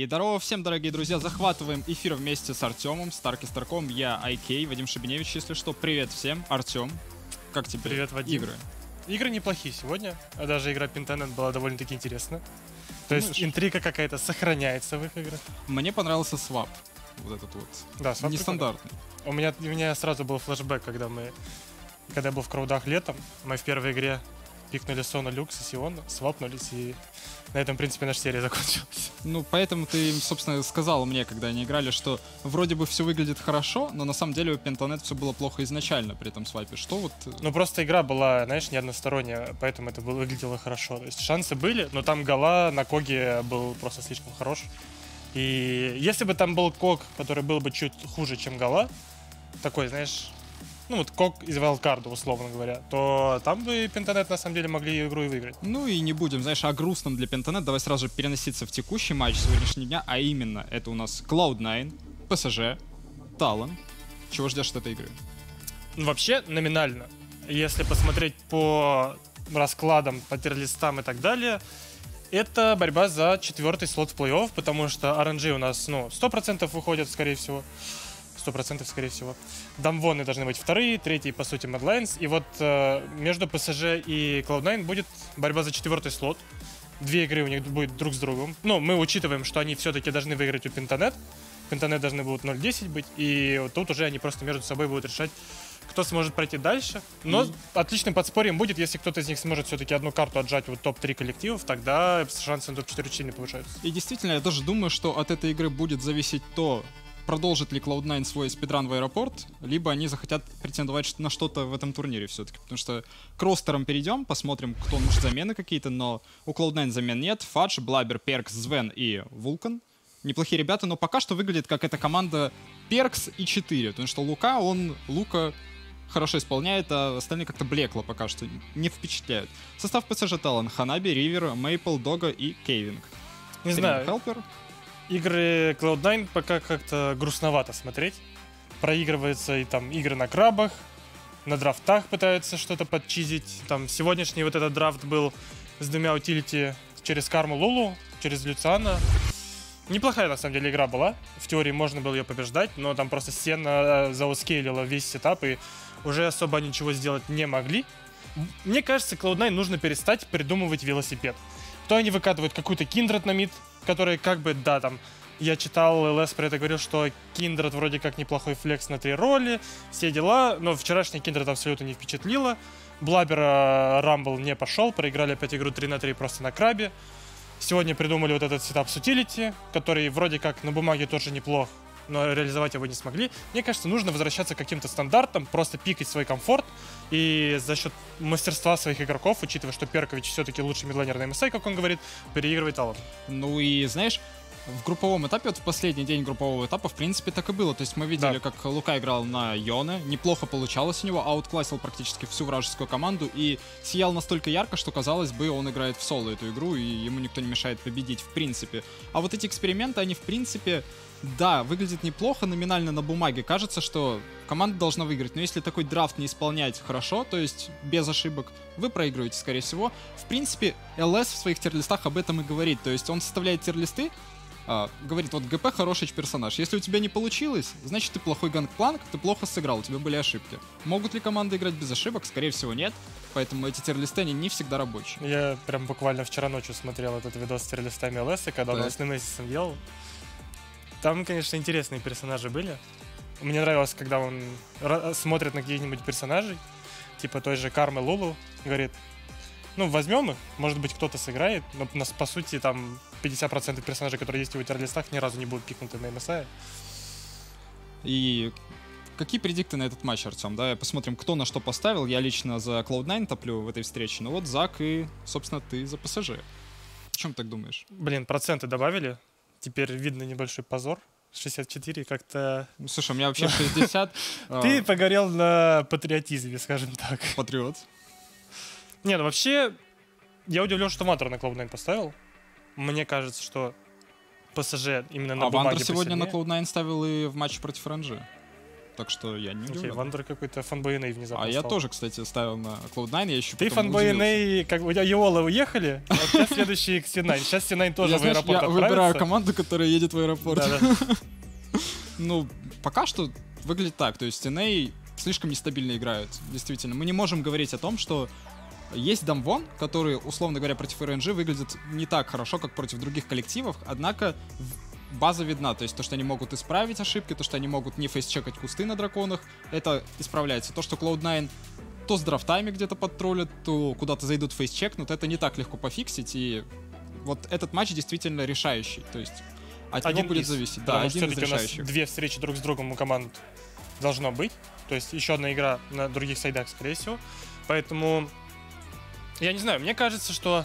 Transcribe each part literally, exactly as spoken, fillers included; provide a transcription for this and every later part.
здорово всем, дорогие друзья, захватываем эфир вместе с Артемом, Старки Старком, я Айкей, Вадим Шабиневич, если что. Привет всем, Артем, как тебе Привет, Вадим. игры? Игры неплохие сегодня, а даже игра Pentanet была довольно-таки интересна. То Думаешь? есть интрига какая-то сохраняется в их играх. Мне понравился свап, вот этот вот, Да, свап нестандартный. У меня, у меня сразу был флешбэк, когда мы, когда я был в краудах летом, мы в первой игре пикнули Сона, Люкс и Сиона, свапнулись, и на этом, в принципе, наша серия закончилась. Ну, поэтому ты, собственно, сказал мне, когда они играли, что вроде бы все выглядит хорошо, но на самом деле у Pentanet все было плохо изначально при этом свапе. Что вот... Ну, просто игра была, знаешь, не односторонняя, поэтому это было, выглядело хорошо. То есть шансы были, но там Гала на Коге был просто слишком хорош. И если бы там был Ког, который был бы чуть хуже, чем Гала, такой, знаешь, ну вот Ког из Вайлдкарда, условно говоря, то там бы Pentanet на самом деле могли игру и выиграть. Ну и не будем, знаешь, о грустном для Pentanet. Давай сразу же переноситься в текущий матч сегодняшнего дня, а именно это у нас клауд найн, пэ эс жэ, Talon. Чего ждешь от этой игры? Ну, вообще, номинально, если посмотреть по раскладам, по тир-листам и так далее, это борьба за четвертый слот в плей-офф, потому что ар эн джи у нас, ну, сто процентов выходят, скорее всего. сто процентов, скорее всего. Дамвоны должны быть вторые, третий, по сути, Mad Lions. И вот э, между пэ эс жэ и клауд найн будет борьба за четвертый слот. Две игры у них будет друг с другом. Ну, мы учитываем, что они все-таки должны выиграть у Pentanet. Pentanet должны будут ноль десять быть. И вот тут уже они просто между собой будут решать, кто сможет пройти дальше. Но И... отличным подспорьем будет, если кто-то из них сможет все-таки одну карту отжать вот топ три коллективов, тогда шансы на топ четыре очень сильно повышаются. И действительно, я тоже думаю, что от этой игры будет зависеть то, продолжит ли клауд найн свой спидран в аэропорт, либо они захотят претендовать на что-то в этом турнире все-таки. Потому что к ростерам перейдем, посмотрим, кто нужен замены какие-то, но у клауд найн замен нет. Фадж, Блабер, Перкс, Звен и Вулкан. Неплохие ребята, но пока что выглядит как эта команда Перкс и четыре, потому что Лука, он Лука хорошо исполняет, а остальные как-то блекло пока что, не впечатляют. Состав пэ эс жэ Talon: Ханаби, Ривер, Мейпл, Дога и Кейвинг. Не знаю. Хелпер. Игры клауд найн пока как-то грустновато смотреть. Проигрываются и там игры на крабах, на драфтах пытаются что-то подчизить. Там сегодняшний вот этот драфт был с двумя утилити через Карму Лулу, через Люциана. Неплохая на самом деле игра была. В теории можно было ее побеждать, но там просто Сена заускейлила весь сетап и уже особо ничего сделать не могли. Мне кажется, клауд найн нужно перестать придумывать велосипед. То они выкатывают какую-то Kindred на мид, который как бы, да, там, я читал, эл эс про это говорил, что Kindred вроде как неплохой флекс на три роли, все дела, но вчерашний Kindred абсолютно не впечатлило. Блабера Рамбл не пошел, проиграли опять игру три на три просто на крабе. Сегодня придумали вот этот сетап с утилити, который вроде как на бумаге тоже неплох, но реализовать его не смогли. Мне кажется, нужно возвращаться к каким-то стандартам, просто пикать свой комфорт и за счет мастерства своих игроков, учитывая, что Перкович все-таки лучший мидлайнер на эм эс ай, как он говорит, переигрывает Talon. Ну и знаешь, в групповом этапе, вот в последний день группового этапа, в принципе, так и было. То есть мы видели, Да. как Лука играл на Йоне, неплохо получалось у него, аутклассил практически всю вражескую команду и сиял настолько ярко, что, казалось бы, он играет в соло эту игру, и ему никто не мешает победить, в принципе. А вот эти эксперименты, они, в принципе, да, выглядят неплохо, номинально на бумаге. Кажется, что команда должна выиграть, но если такой драфт не исполнять хорошо, то есть без ошибок, вы проигрываете, скорее всего. В принципе, эл эс в своих тир-листах об этом и говорит. То есть он составляет тир-листы, а, говорит, вот ГП хороший персонаж. Если у тебя не получилось, значит ты плохой гангпланк, ты плохо сыграл, у тебя были ошибки. Могут ли команды играть без ошибок? Скорее всего, нет. Поэтому эти тир-листы, они не всегда рабочие. Я прям буквально вчера ночью смотрел этот видос с тир-листами эл эс, когда Так. он с Немезисом делал. Там, конечно, интересные персонажи были. Мне нравилось, когда он ра- смотрит на каких-нибудь персонажей, типа той же Кармы Лулу, говорит, ну, возьмем их, может быть, кто-то сыграет, но у нас, по сути, там пятьдесят процентов персонажей, которые есть в его тир-листах, ни разу не будут пикнуты на эм эс ай. И какие предикты на этот матч, Артем? Давай посмотрим, кто на что поставил. Я лично за клауд найн топлю в этой встрече. Ну вот Зак и, собственно, ты за пэ эс жэ. О чем так думаешь? Блин, проценты добавили, теперь видно небольшой позор. шестьдесят четыре как-то... Ну, слушай, у меня вообще шестьдесят. Ты погорел на патриотизме, скажем так. Патриот. Не, ну вообще, я удивлен, что Вантер на клауд найн поставил. Мне кажется, что пэ эс жэ именно на А бумаге Вандер сегодня на посильнее. клауд найн ставил и в матче против эр эн джи. так что я не Окей, удивлен. Вандер какой-то фанбой эн эй внезапно А я стал. тоже, кстати, ставил на клауд найн, я еще Ты потом фанбой эн удивился. эй, как бы у тебя Йолы уехали, а сейчас следующий си найн. Сейчас си найн тоже Я, в знаешь, аэропорт я выбираю отправится. команду, которая едет в аэропорт. Да-да. Ну, пока что выглядит так. То есть эн эй слишком нестабильно играют. Действительно. Мы не можем говорить о том, что есть Дамвон, который, условно говоря, против эр эн джи выглядит не так хорошо, как против других коллективов, однако база видна. То есть то, что они могут исправить ошибки, то, что они могут не фейсчекать кусты на драконах, это исправляется. То, что клауд найн то с драфтами где-то подтроллят, то куда-то зайдут фейсчекнут, это не так легко пофиксить, и вот этот матч действительно решающий. То есть от Один него будет из, зависеть. потому Да, что один из все-таки у нас решающих. две встречи друг с другом у команд должно быть. То есть еще одна игра на других сайдах, скорее всего. Поэтому, я не знаю, мне кажется, что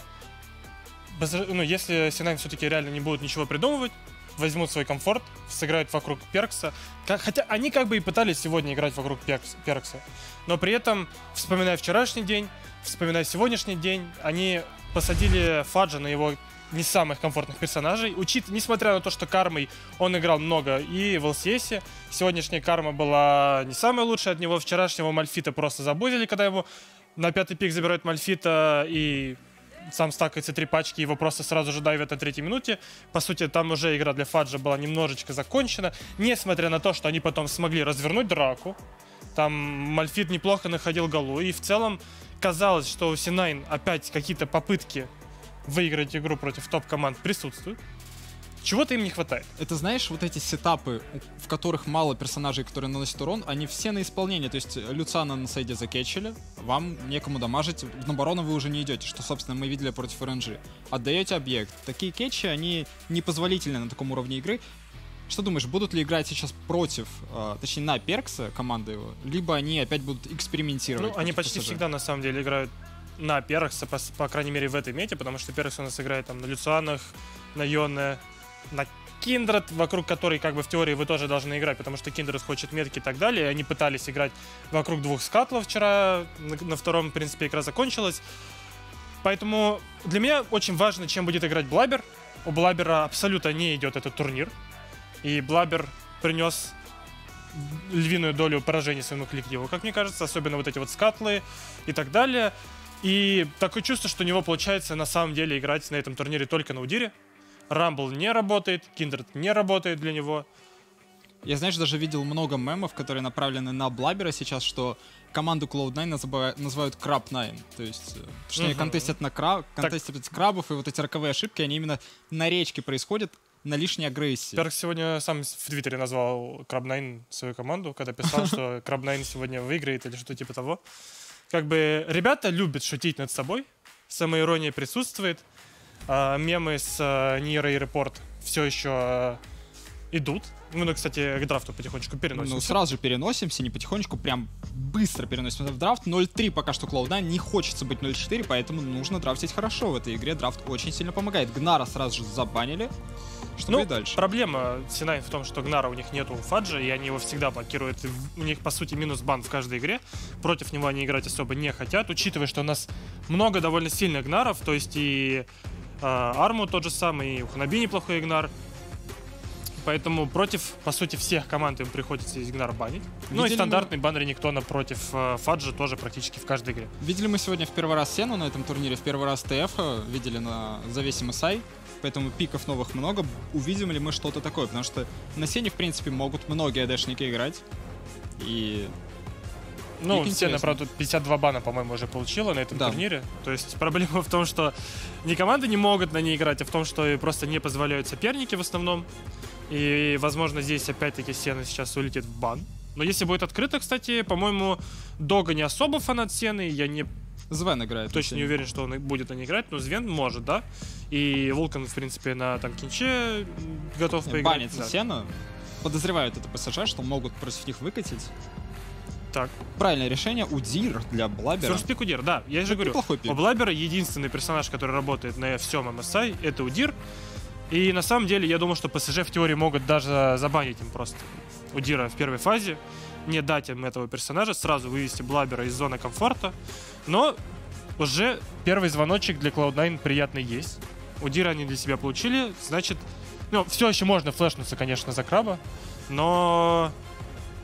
ну, если си найн все-таки реально не будут ничего придумывать, возьмут свой комфорт, сыграют вокруг Перкса. Как, хотя они как бы и пытались сегодня играть вокруг Перкс, Перкса. Но при этом, вспоминая вчерашний день, вспоминая сегодняшний день, они посадили Фаджа на его не самых комфортных персонажей. Учит, несмотря на то, что кармой он играл много и в эл си эс. Сегодняшняя карма была не самая лучшая от него. Вчерашнего Мальфита просто забузили, когда его на пятый пик забирают Мальфита и сам стакается три пачки, его просто сразу же дайвят на третьей минуте. По сути, там уже игра для Фаджа была немножечко закончена. Несмотря на то, что они потом смогли развернуть драку. Там Мальфит неплохо находил голу. И в целом казалось, что у си найн опять какие-то попытки выиграть игру против топ-команд присутствуют. Чего-то им не хватает. Это, знаешь, вот эти сетапы, в которых мало персонажей, которые наносят урон, они все на исполнение. То есть Люциана на сайде закетчили, вам некому дамажить, на барона вы уже не идете, что, собственно, мы видели против эр эн джи. Отдаете объект. Такие кетчи, они непозволительны на таком уровне игры. Что думаешь, будут ли играть сейчас против, э, точнее, на Перкса команды его, либо они опять будут экспериментировать? Ну, они против почти пэ эс жэ? всегда, на самом деле, играют на Перкса, по, по крайней мере, в этой мете, потому что Перкс у нас играет там на Люцианах, на Йоне, на Киндред, вокруг которой, как бы, в теории вы тоже должны играть, потому что Киндред хочет метки и так далее. Они пытались играть вокруг двух скатлов вчера, на, на втором, в принципе, игра закончилась. Поэтому для меня очень важно, чем будет играть Блабер. У Блабера абсолютно не идет этот турнир. И Блабер принес львиную долю поражений своему коллективу, как мне кажется, особенно вот эти вот скатлы и так далее. И такое чувство, что у него получается на самом деле играть на этом турнире только на Удире. Рамбл не работает, Киндред не работает для него. Я, знаешь, даже видел много мемов, которые направлены на Блабера сейчас, что команду клауд найн называют, называют Краб найн. То есть, э, что они Мгм. контестят на краб, контестят крабов, и вот эти роковые ошибки, они именно на речке происходят, на лишней агрессии. Перк сегодня сам в Твиттере назвал краб найн свою команду, когда писал, что краб найн сегодня выиграет или что-то типа того. Как бы ребята любят шутить над собой, самоирония присутствует, а, мемы с а, Нира и Репорт все еще а, идут. Мы, ну, кстати, к драфту потихонечку переносимся. Ну, сразу же переносимся, не потихонечку, прям быстро переносимся в драфт. ноль три пока что клауд найн, не хочется быть ноль четыре, поэтому нужно драфтить хорошо в этой игре. Драфт очень сильно помогает. Гнара сразу же забанили, что Ну, будет дальше? проблема си найн в том, что Гнара у них нету фаджа, и они его всегда блокируют. И в- у них, по сути, минус бан в каждой игре. Против него они играть особо не хотят, учитывая, что у нас много довольно сильных Гнаров, то есть и э, Арму тот же самый, и у Ханаби неплохой Гнар. Поэтому против, по сути, всех команд им приходится из Гнар банить. Ну и Видели стандартный бан Рениктона против э, Фаджа тоже практически в каждой игре. Видели мы сегодня в первый раз Сену на этом турнире, в первый раз ТФ видели на завесе эм эс ай, поэтому пиков новых много. Увидим ли мы что-то такое, потому что на Сене, в принципе, могут многие АДшники играть. И Ну, Пик Сена, интересный. правда, пятьдесят два бана, по-моему, уже получила на этом Да. турнире. То есть проблема в том, что не команды не могут на ней играть, а в том, что и просто не позволяют соперники в основном. И, возможно, здесь опять-таки Сена сейчас улетит в бан. Но если будет открыто, кстати, по-моему, Дога не особо фанат Сены. Я не Звен играет. на точно не Сене. уверен, что он и будет на ней играть, но Звен может, да. И Вулкан, в принципе, на там Кинче готов поиграть. Банится Да. Сена. Подозревают это пэ эс жэ, что могут против них выкатить. Так. Правильное решение. Удир для Блабера. Ферст пик Удир, да, я же говорю. Неплохой пик. У Блабера единственный персонаж, который работает на всем эм эс ай, это Удир. И на самом деле, я думал, что пэ эс жэ в теории могут даже забанить им просто Удира в первой фазе, не дать им этого персонажа, сразу вывести Блабера из зоны комфорта. Но уже первый звоночек для клауд найн приятный есть. Удира они для себя получили, значит, ну, все еще можно флешнуться, конечно, за краба, но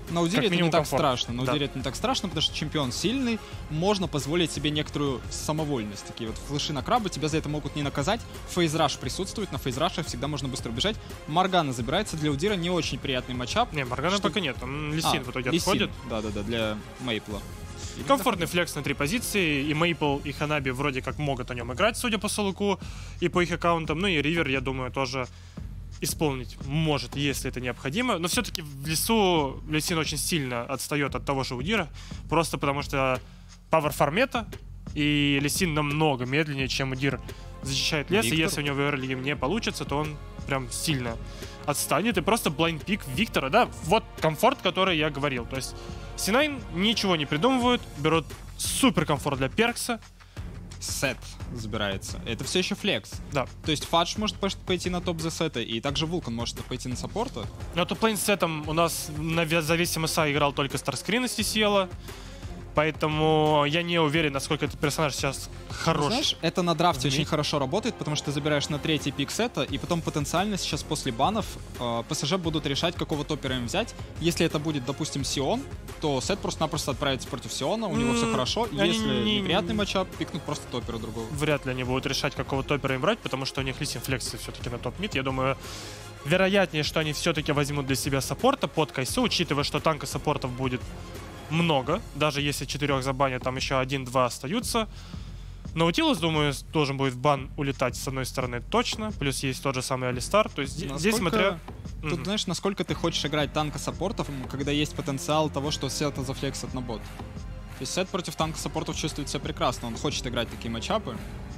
На Удире это не так комфорт. страшно. На Да. Удире это не так страшно, потому что чемпион сильный, можно позволить себе некоторую самовольность. Такие вот флеши на краба, тебя за это могут не наказать. Фейзраш присутствует, на фейзрашах всегда можно быстро убежать. Моргана забирается, для Удира не очень приятный матчап. Не, Моргана Что- пока нет, там Лисин А, в итоге Лисин. отходит. Да-да-да, для Мейпла. Комфортный флекс на три позиции, и Мейпл, и Ханаби вроде как могут о нем играть, судя по Солуку и по их аккаунтам. Ну и Ривер, я думаю, тоже исполнить может, если это необходимо. Но все-таки в лесу Лисин очень сильно отстает от того же Удира, просто потому что пауэр фармета, и Лисин намного медленнее, чем Удир защищает лес, Виктор. и если у него в эрлиге не получится, то он прям сильно отстанет, и просто блайнд-пик Виктора, да, вот комфорт, который я говорил. То есть си найн ничего не придумывают, берут супер комфорт для перкса. Сет забирается. Это все еще флекс. Да. То есть Фадж может пош- пойти на топ за сета, и также Вулкан может пойти на саппорта. Но топ-лейн с сетом у нас на ве- за весь эм эс ай играл только Старскрин из ти си эл, поэтому я не уверен, насколько этот персонаж сейчас хорош. Знаешь, это на драфте Угу. очень хорошо работает, потому что ты забираешь на третий пик сета, и потом потенциально сейчас после банов э, ПСЖ будут решать, какого топера им взять. Если это будет, допустим, Сион, то сет просто-напросто отправится против Сиона, у него все М, хорошо. они Если не- неприятный матчап, пикнут просто топера другого. Вряд ли они будут решать, какого топера им брать, потому что у них Лисин флексы все-таки на топ-мид. Я думаю, вероятнее, что они все-таки возьмут для себя саппорта под Кайсу, учитывая, что танка саппортов будет много. Даже если четырех забанят, там еще один-два остаются. Наутилус, думаю, должен будет в бан улетать с одной стороны точно. Плюс есть тот же самый Алистар. То есть здесь, здесь Насколько- смотря... Тут, Мгм. знаешь, насколько ты хочешь играть танка саппортов, когда есть потенциал того, что сета зафлексит на бот. То есть сет против танка саппортов чувствует себя прекрасно, он хочет играть такие матчапы,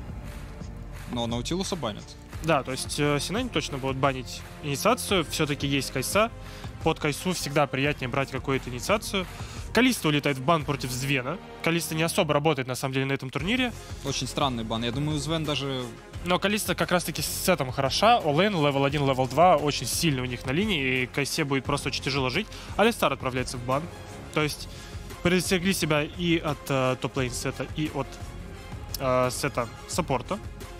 но Наутилуса банят. Да, то есть э, си найн точно будут банить инициацию. Все-таки есть Кайса. Под Кайсу всегда приятнее брать какую-то инициацию. Калиста улетает в бан против Звена. Калиста не особо работает, на самом деле, на этом турнире. Очень странный бан. Я думаю, Звен даже... Но Калиста как раз-таки с сетом хороша. Олейн, левел один, левел два очень сильно у них на линии. И Кайсе будет просто очень тяжело жить. Алистар отправляется в бан. То есть предостерегли себя и от э, топ-лейн сета, и от э, сета саппорта.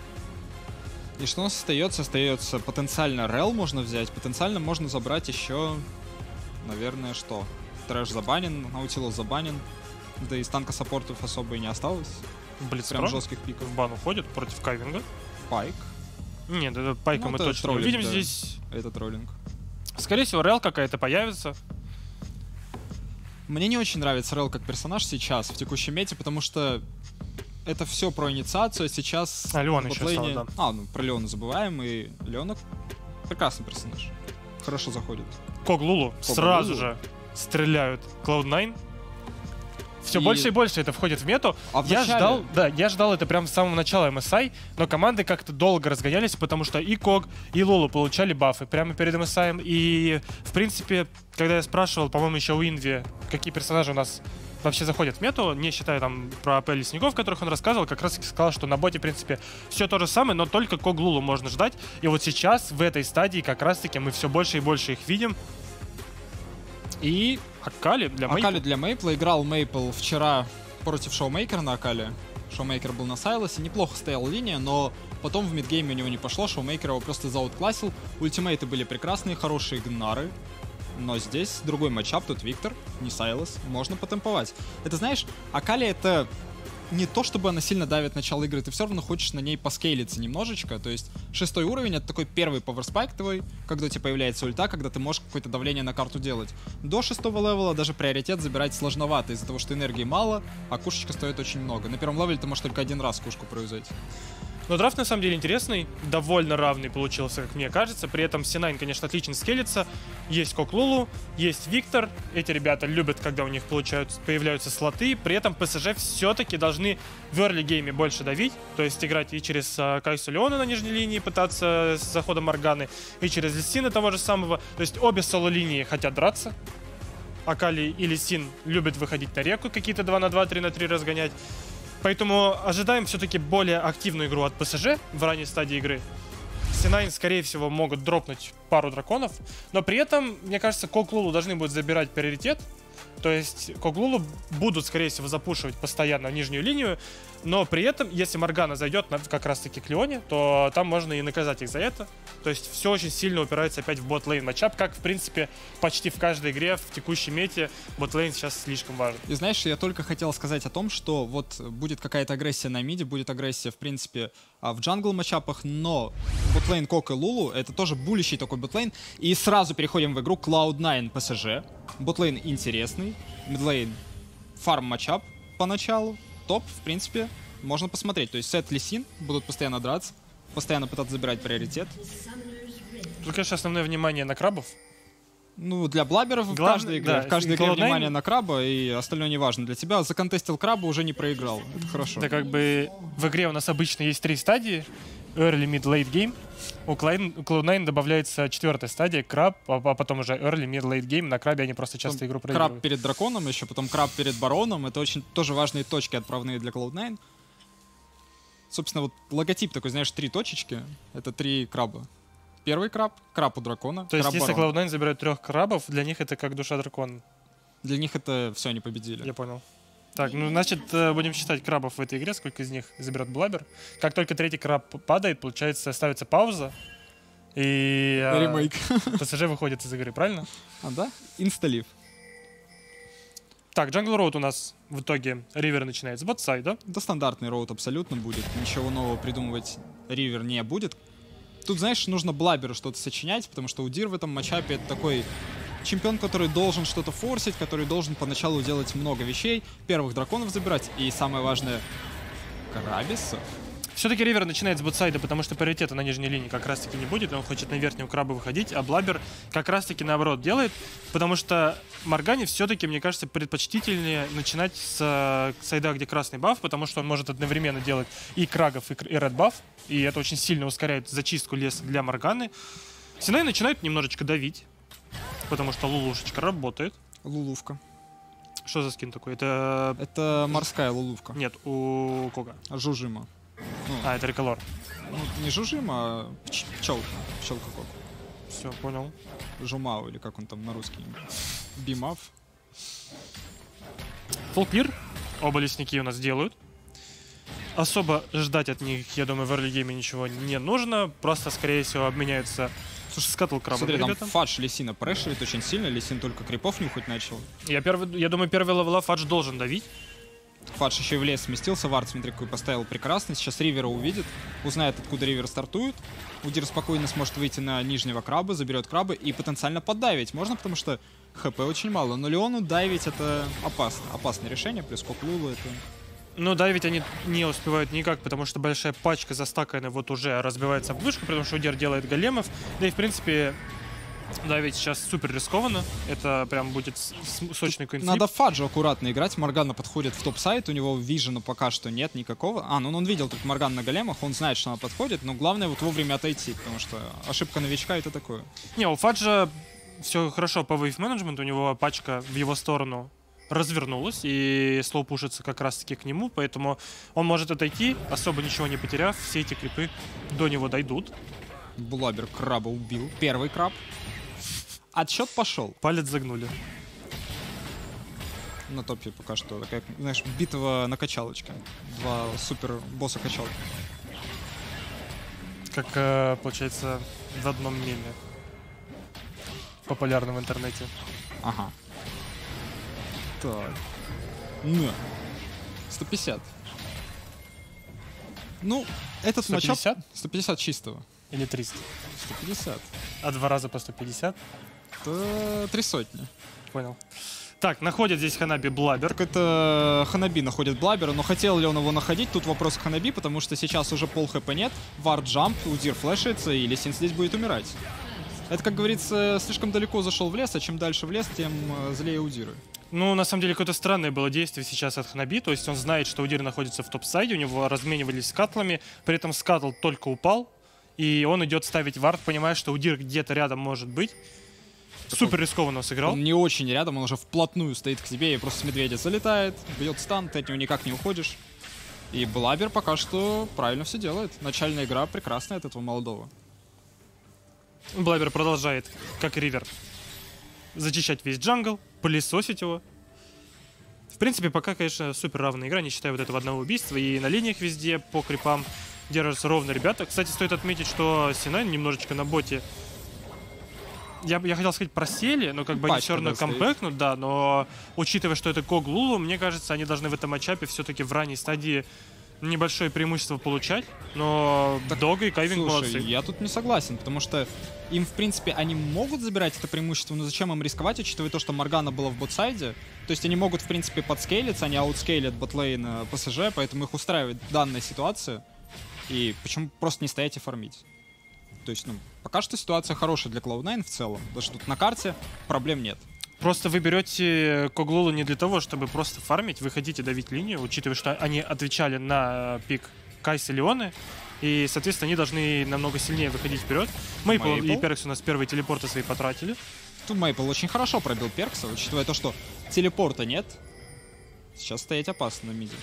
И что у нас остается? Остается потенциально Рел можно взять, потенциально можно забрать еще, наверное, что? Трэш забанен, Наутилус забанен, да и из танка саппортов особо и не осталось. Прям Блицкранк жестких пиков. в бан уходит против Кайвинга. Пайк. Нет, это Пайка Ну, мы это точно троллинг, не увидим да. здесь. Это троллинг. Скорее всего, Рел какая-то появится. Мне не очень нравится Рел как персонаж сейчас, в текущем мете, потому что это все про инициацию, а сейчас... А, Леон в еще ботлейне- стал, да. А, ну про Леона забываем, и Леонок прекрасный персонаж. Хорошо заходит. Ког Лулу Ког сразу Лулу. же стреляют клауд найн. Все И- больше и больше это входит в мету. А в я начале- ждал, да, я ждал это прямо с самого начала эм эс ай, но команды как-то долго разгонялись, потому что и Ког, и Лулу получали бафы прямо перед эм эс ай. И, в принципе, когда я спрашивал, по-моему, еще у Инви, какие персонажи у нас вообще заходят в мету, не считая там про АП лесников, которых он рассказывал, как раз сказал, что на боте, в принципе, все то же самое, но только Ког Лулу можно ждать. И вот сейчас, в этой стадии, как раз-таки мы все больше и больше их видим. И Акали для Мейпла. Акали для Мейпла. Играл Мейпл вчера против Шоумейкера на Акали. Шоумейкер был на Сайлосе, неплохо стояла линия, но потом в мидгейме у него не пошло, Шоумейкер его просто заутклассил. Ультимейты были прекрасные, хорошие гнары. Но здесь другой матчап, тут Виктор, не Сайлос, можно потемповать. Это, знаешь, Акали это не то, чтобы она сильно давит начало игры, ты все равно хочешь на ней поскейлиться немножечко. То есть шестой уровень — это такой первый пауэрспайк твой, когда у тебя появляется ульта, когда ты можешь какое-то давление на карту делать. До шестого левела даже приоритет забирать сложновато из-за того, что энергии мало, а кушечка стоит очень много. На первом левеле ты можешь только один раз кушку произвести. Но драфт на самом деле интересный, довольно равный получился, как мне кажется. При этом си найн, конечно, отлично скелится. Есть Кок Лулу, есть Виктор. Эти ребята любят, когда у них получаются, появляются слоты. При этом ПСЖ все-таки должны в early гейме больше давить. То есть играть и через uh, Кайсу Леона на нижней линии, пытаться с заходом Морганы, и через Лисина того же самого. То есть обе соло-линии хотят драться. Акали и Лисин любят выходить на реку, какие-то два на два, три на три разгонять. Поэтому ожидаем все-таки более активную игру от ПСЖ в ранней стадии игры. си найн, скорее всего, могут дропнуть пару драконов, но при этом, мне кажется, Кок Лулу должны будут забирать приоритет, То есть Коглулу будут, скорее всего, запушивать постоянно нижнюю линию, но при этом, если Моргана зайдет на, как раз-таки к Леоне, то там можно и наказать их за это. То есть все очень сильно упирается опять в бот-лейн матчап, как, в принципе, почти в каждой игре в текущей мете бот-лейн сейчас слишком важен. И знаешь, я только хотел сказать о том, что вот будет какая-то агрессия на миде, будет агрессия, в принципе, в джангл матчапах, но ботлейн Кок и Лулу — это тоже булищий такой ботлейн. И сразу переходим в игру клауд найн пэ эс жэ. Ботлейн интересный, мидлейн фарм матчап поначалу. Топ, в принципе, можно посмотреть. То есть Сет, Лисин будут постоянно драться, постоянно пытаться забирать приоритет. Тут, конечно, основное внимание на крабов. Ну, для блаберов в Главное, каждой игре. да, в каждой игре клауд найн... внимание на краба, и остальное не важно. Для тебя законтестил краба, уже не проиграл. Это хорошо. Да, как бы в игре у нас обычно есть три стадии. Early, Mid, Late Game. У клауд найн добавляется четвертая стадия, краб, а потом уже Early, Mid, Late Game. На крабе они просто часто игру проигрывают. Краб перед драконом еще, потом краб перед бароном. Это очень тоже важные точки отправные для клауд найн. Собственно, вот логотип такой, знаешь, три точечки. Это три краба. Первый краб, краб у дракона. То есть, краб если барон. клауд найн забирают трех крабов, для них это как душа дракона. Для них это все, они победили. Я понял. Так, ну, значит, э, будем считать крабов в этой игре, сколько из них заберет блабер. Как только третий краб падает, получается, ставится пауза, и э, Ремейк. пэ эс жэ выходит из игры, правильно? А, да? Инсталив. Так, Jungle Road у нас в итоге Ривер начинает с ботсайда. Да, стандартный роут абсолютно будет. Ничего нового придумывать Ривер не будет. Тут, знаешь, нужно блаберу что-то сочинять, потому что Удир в этом матчапе — это такой чемпион, который должен что-то форсить, который должен поначалу делать много вещей, первых драконов забирать, и самое важное — крабисов. Все-таки Ривер начинает с ботсайда, потому что приоритета на нижней линии как раз-таки не будет, он хочет на верхнего краба выходить, а Блабер как раз-таки наоборот делает, потому что Моргане все-таки, мне кажется, предпочтительнее начинать с э, сайда, где красный баф, потому что он может одновременно делать и крагов, и, и ред баф, и это очень сильно ускоряет зачистку леса для Морганы. Синай начинает немножечко давить, потому что Лулушечка работает. Лулувка. Что за скин такой? Это... Это морская лулувка. Нет, у кого? Жужима. Ну, А, это Риколор. ну, не Жужима, а пч- пчелка. Пчелка кок. Все, понял. Жумау, или как он там на русский. Бимав. Фолклир. Оба лесники у нас делают. Особо ждать от них, я думаю, в эрлигейме ничего не нужно. Просто, скорее всего, обменяются... Слушай, скатл крабом, Смотри, там ребята. Фадж Лисина прешерит очень сильно. Лисин только крипов нюхать начал. Я, первый, я думаю, первый левела Фадж должен давить. Фадж еще и в лес сместился, вард, смотри, какой поставил прекрасный. Сейчас Ривера увидит, узнает, откуда Ривер стартует. Удир спокойно сможет выйти на нижнего краба, заберет краба и потенциально поддавить. Можно, потому что хп очень мало. Но Леону дайвить — это опасно. Опасное решение, плюс Кок Лулу — это... Но давить они не успевают никак, потому что большая пачка застакана вот уже разбивается об вышку, потому что Удир делает големов. Да и, в принципе, давить сейчас супер рискованно. Это прям будет с- с- сочный какой-нибудь Надо флип. Фаджу аккуратно играть. Моргана подходит в топ-сайт, у него вижена пока что нет никакого. А, ну он видел только Морган на големах, он знает, что она подходит, но главное вот вовремя отойти, потому что ошибка новичка — это такое. Не, у Фаджа все хорошо по вейв-менеджменту, у него пачка в его сторону развернулась и слоу пушится как раз-таки к нему, поэтому он может отойти, особо ничего не потеряв, все эти крипы до него дойдут. Блабер краба убил. Первый краб. Отсчет пошел. Палец загнули. На топе пока что такая, знаешь, битва на качалочке. Два супер босса качалки. Как, э, получается, в одном меме. Популярном в интернете. Ага. Так. На. сто пятьдесят. Ну, этот сто матчап... пятьдесят? сто пятьдесят чистого. Или триста? сто пятьдесят. А два раза по сто пятьдесят? Это три сотни. Понял. Так, находит здесь Ханаби Блабер. Так это Ханаби находит Блабера, но хотел ли он его находить? Тут вопрос к Ханаби, потому что сейчас уже пол хп нет. Вард джамп, Удир флешится, и Лисин здесь будет умирать. Это, как говорится, слишком далеко зашел в лес, а чем дальше в лес, тем э, злее Удиры. Ну, на самом деле, какое-то странное было действие сейчас от Ханаби. То есть он знает, что Удир находится в топ-сайде, у него разменивались скатлами, при этом скатл только упал, и он идет ставить вард, понимая, что Удир где-то рядом может быть. Супер рискованно сыграл. Он не очень рядом, он уже вплотную стоит к тебе и просто с медведя залетает, бьет стан, ты от него никак не уходишь. И Блабер пока что правильно все делает. Начальная игра прекрасная от этого молодого. Блабер продолжает, как и Ривер, зачищать весь джангл, пылесосить его. В принципе, пока, конечно, супер равная игра, не считая вот этого одного убийства. И на линиях везде по крипам держатся ровно ребята. Кстати, стоит отметить, что си найн немножечко на боте... Я, я хотел сказать просели, но как бы Пачка, они все равно да, камбэкнут, да. Но учитывая, что это Ког Лулу, мне кажется, они должны в этом матчапе все-таки в ранней стадии небольшое преимущество получать. Но Так, Дога и Кайвинг Слушай, молодцы. я тут не согласен, потому что им, в принципе, они могут забирать это преимущество, но зачем им рисковать, учитывая то, что Моргана была в ботсайде? То есть они могут, в принципе, подскейлиться, они аутскейлят ботлейн ПСЖ, поэтому их устраивает данная ситуация. И почему просто не стоять и фармить? То есть, ну, пока что ситуация хорошая для клауд найн в целом. Даже тут на карте проблем нет. Просто вы берете Коглулу не для того, чтобы просто фармить, вы хотите давить линию, учитывая, что они отвечали на пик Кайс и Леоны, и, соответственно, они должны намного сильнее выходить вперед. Мейпл и Перкс у нас первые телепорты свои потратили. Тут Мейпл очень хорошо пробил Перкса, учитывая то, что телепорта нет. Сейчас стоять опасно на миде.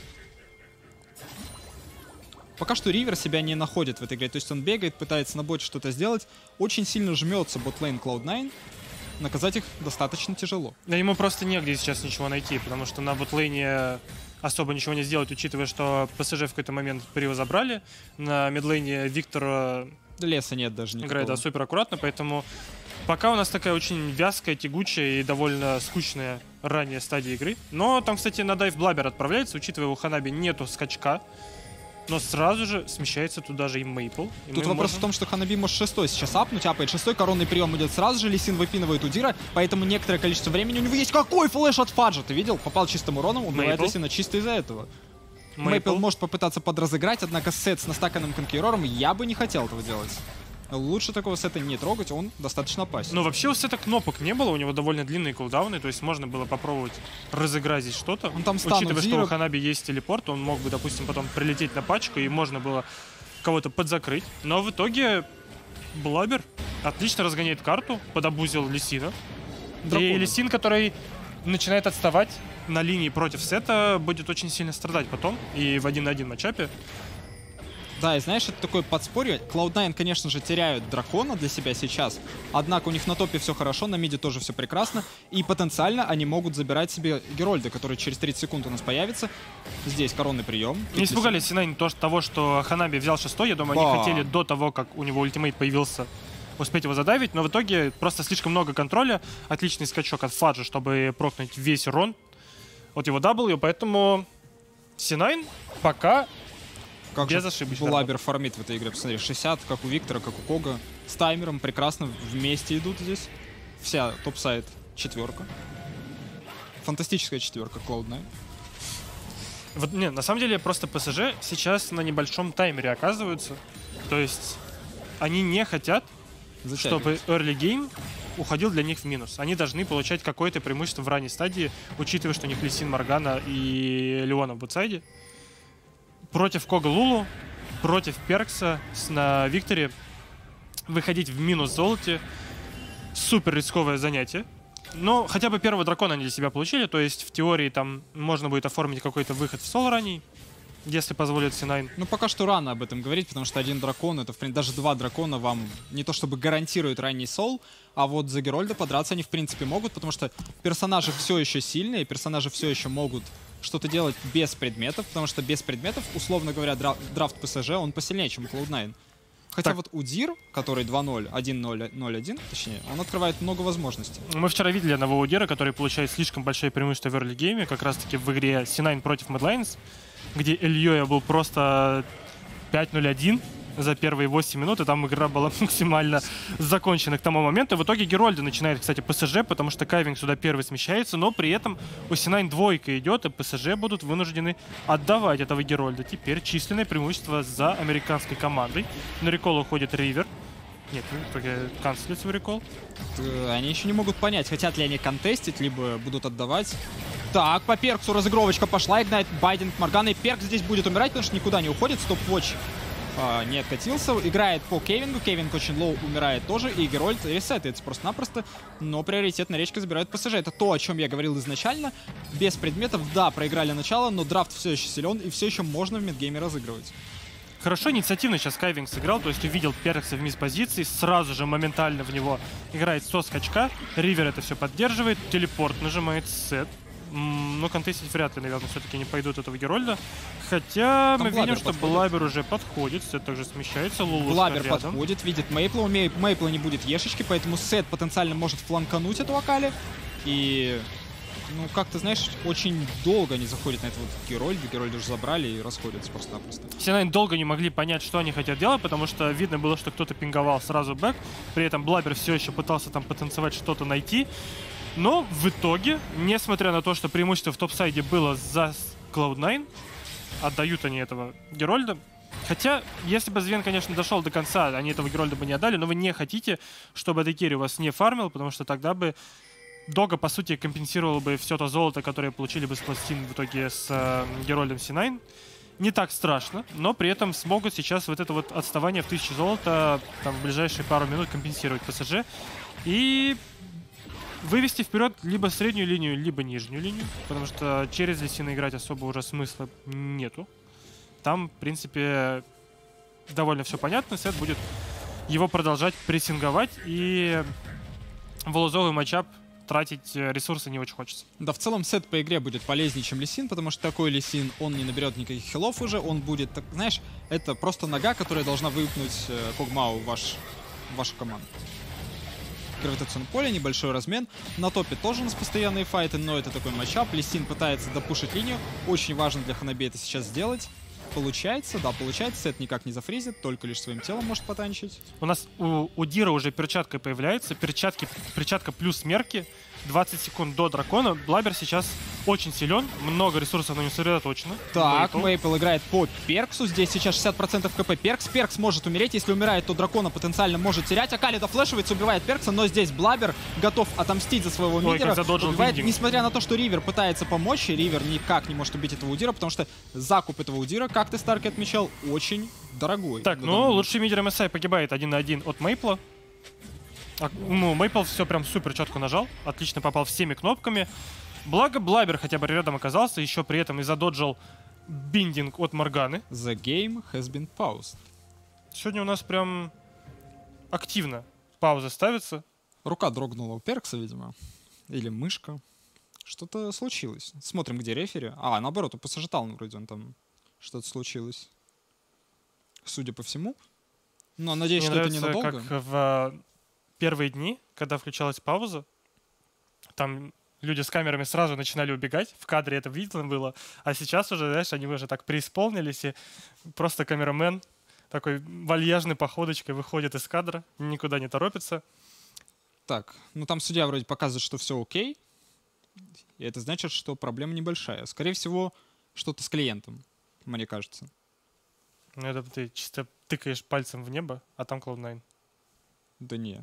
Пока что Ривер себя не находит в этой игре, то есть он бегает, пытается на боте что-то сделать, очень сильно жмется ботлейн клауд найн, наказать их достаточно тяжело. Да ему просто негде сейчас ничего найти, потому что на ботлейне особо ничего не сделать, учитывая, что ПСЖ в какой-то момент Прио забрали, на мидлейне Виктор Леса нет даже никакого. Играет да, супер аккуратно, поэтому пока у нас такая очень вязкая, тягучая и довольно скучная ранняя стадия игры. Но там, кстати, на дайв Блабер отправляется, учитывая, у Ханаби нету скачка. Но сразу же смещается туда же и Мейпл. И Тут вопрос можем... в том, что Ханаби может шестой сейчас апнуть, апает шестой, коронный прием идет сразу же, Лисин выпинывает Удира, поэтому некоторое количество времени у него есть. Какой флеш от Фаджа, ты видел? Попал чистым уроном, убивает Лисина чисто из-за этого. Мейпл может попытаться подразыграть, однако сет с настаканным конкурором я бы не хотел этого делать. Лучше такого сета не трогать, он достаточно опасен. Ну, вообще у сета кнопок не было, у него довольно длинные кулдауны, то есть можно было попробовать разыграть здесь что-то. Он там Учитывая, что у Ханаби есть телепорт, он мог бы, допустим, потом прилететь на пачку, и можно было кого-то подзакрыть. Но в итоге Блабер отлично разгоняет карту, подобузил Лисина. Дракона. И Лисин, который начинает отставать на линии против сета, будет очень сильно страдать потом, и в один на один матчапе. Да, и знаешь, это такое подспорье. клауд найн, конечно же, теряют дракона для себя сейчас, однако у них на топе все хорошо, на миде тоже все прекрасно, и потенциально они могут забирать себе Герольда, который через тридцать секунд у нас появится. Здесь коронный прием. Не испугались си найн того, что Ханаби взял шестой, я думаю, Ба. они хотели до того, как у него ультимейт появился, успеть его задавить, но в итоге просто слишком много контроля, отличный скачок от Фаджа, чтобы прокнуть весь урон от его W, поэтому си найн пока... Как без же ошибок. Блабер фармит в этой игре, посмотри, шестьдесят, как у Виктора, как у Кога. С таймером прекрасно вместе идут здесь. Вся топ-сайд четверка. Фантастическая четверка клауд найн. Вот, не, на самом деле просто ПСЖ сейчас на небольшом таймере оказываются. То есть они не хотят, чтобы early game уходил для них в минус. Они должны получать какое-то преимущество в ранней стадии, учитывая, что у них Лисин, Моргана и Леона в бутсайде. Против Кога Лулу, против Перкса на Викторе выходить в минус золоте супер рисковое занятие. Но хотя бы первого дракона они для себя получили, то есть в теории там можно будет оформить какой-то выход в соло ранний, если позволит си найн. Ну пока что рано об этом говорить, потому что один дракон, это в принципе даже два дракона вам не то чтобы гарантируют ранний сол, а вот за Герольда подраться они в принципе могут, потому что персонажи все еще сильные, персонажи все еще могут что-то делать без предметов, потому что без предметов, условно говоря, дра драфт ПСЖ, он посильнее, чем у клауд найн. Хотя так. Вот Удир, который два ноль, один ноль, ноль один, точнее, он открывает много возможностей. Мы вчера видели одного Удира, который получает слишком большое преимущество в early гейме, как раз таки в игре си найн против Mad Lions, где Ильёя был просто пять ноль один за первые восемь минут, и там игра была максимально закончена к тому моменту. В итоге Герольда начинает, кстати, ПСЖ, потому что Кайвинг сюда первый смещается, но при этом у си найн двойка идет, и ПСЖ будут вынуждены отдавать этого Герольда. Теперь численное преимущество за американской командой. На рекол уходит Ривер. Нет, только канцелит свой рекол. Они еще не могут понять, хотят ли они контестить, либо будут отдавать. Так, по Перксу разыгровочка пошла, Игнайт, Байден, Моргана, и Перкс здесь будет умирать, потому что никуда не уходит, стоп-вотч а, не откатился, играет по Кевингу, Кевинг очень лоу, умирает тоже, и Герольд ресетается просто-напросто, но приоритет на речке забирают ПСЖ. Это то, о чем я говорил изначально, без предметов, да, проиграли начало, но драфт все еще силен, и все еще можно в мидгейме разыгрывать. Хорошо инициативно сейчас Кайвинг сыграл, то есть увидел Перкса в мисс-позиции, сразу же моментально в него играет со скачка, Ривер это все поддерживает, телепорт нажимает сет. Но контестить вряд ли, наверное, все-таки не пойдут этого Герольда. Хотя Там мы Блабер видим, что подходит. Блабер уже подходит, Сет также смещается, Лулу Блабер рядом. подходит, видит Мейпла, у Мей- Мейпла не будет ешечки, поэтому Сет потенциально может фланкануть эту Акали. И, ну, как ты знаешь, очень долго они заходят на этого Герольда, Герольда уже забрали и расходятся просто-напросто. Си найн долго не могли понять, что они хотят делать, потому что видно было, что кто-то пинговал сразу бэк. При этом Блабер все еще пытался там потанцевать, что-то найти. Но в итоге, несмотря на то, что преимущество в топ-сайде было за клауд найн, отдают они этого Герольда. Хотя, если бы Звен, конечно, дошел до конца, они этого Герольда бы не отдали, но вы не хотите, чтобы Адекири у вас не фармил, потому что тогда бы Дога, по сути, компенсировал бы все то золото, которое получили бы с пластин в итоге с э, Герольдом Си найн. Не так страшно, но при этом смогут сейчас вот это вот отставание в тысячу золота там, в ближайшие пару минут компенсировать ПСЖ. И вывести вперед либо среднюю линию, либо нижнюю линию, потому что через Лисина играть особо уже смысла нету. Там, в принципе, довольно все понятно. Сет будет его продолжать прессинговать, и в лузовый матчап тратить ресурсы не очень хочется. Да, в целом Сет по игре будет полезнее, чем Лисин, потому что такой Лисин, он не наберет никаких хилов уже, он будет, так, знаешь, это просто нога, которая должна выпнуть э, Когмау в ваш, в вашу команду. Гравитационное поле, небольшой размен. На топе тоже у нас постоянные файты, но это такой матчап. Лисин пытается допушить линию. Очень важно для Ханаби это сейчас сделать. Получается, да, получается. Сет никак не зафризит, только лишь своим телом может потанчить. У нас у, у Дира уже перчатка появляется. Перчатки, перчатка плюс мерки. двадцать секунд до дракона. Блабер сейчас очень силен. Много ресурсов на него сосредоточено. Так, Мейпл. Мейпл играет по Перксу. Здесь сейчас шестьдесят процентов КП Перкс. Перкс может умереть. Если умирает, то дракона потенциально может терять. Акали дофлешивается, убивает Перкса, но здесь Блабер готов отомстить за своего Ой, мидера. как задоджил Убивает, биндинг. несмотря на то, что Ривер пытается помочь, Ривер никак не может убить этого Удира, потому что закуп этого Удира, как ты, Старк, отмечал, очень дорогой. Так, на ну, данный момент. лучший мидер эм эс ай погибает один на один от Мейпла. А, ну, Мейпл все прям супер четко нажал. Отлично попал всеми кнопками. Благо, Блабер хотя бы рядом оказался. Еще при этом и задоджил биндинг от Морганы. The game has been paused. Сегодня у нас прям активно пауза ставится. Рука дрогнула у Перкса, видимо. Или мышка. Что-то случилось. Смотрим, где рефери. А, наоборот, у ПСЖ Таун вроде он там что-то случилось. Судя по всему. Но надеюсь, Мне что это нравится, ненадолго. как в э, первые дни, когда включалась пауза, там люди с камерами сразу начинали убегать. В кадре это видно было. А сейчас уже, знаешь, они уже так преисполнились, и просто камерамен такой вальяжной походочкой выходит из кадра, никуда не торопится. Так, ну там судья вроде показывает, что все окей. И это значит, что проблема небольшая. Скорее всего, что-то с клиентом, мне кажется. Ну, это ты чисто тыкаешь пальцем в небо, а там клауд найн. Да не.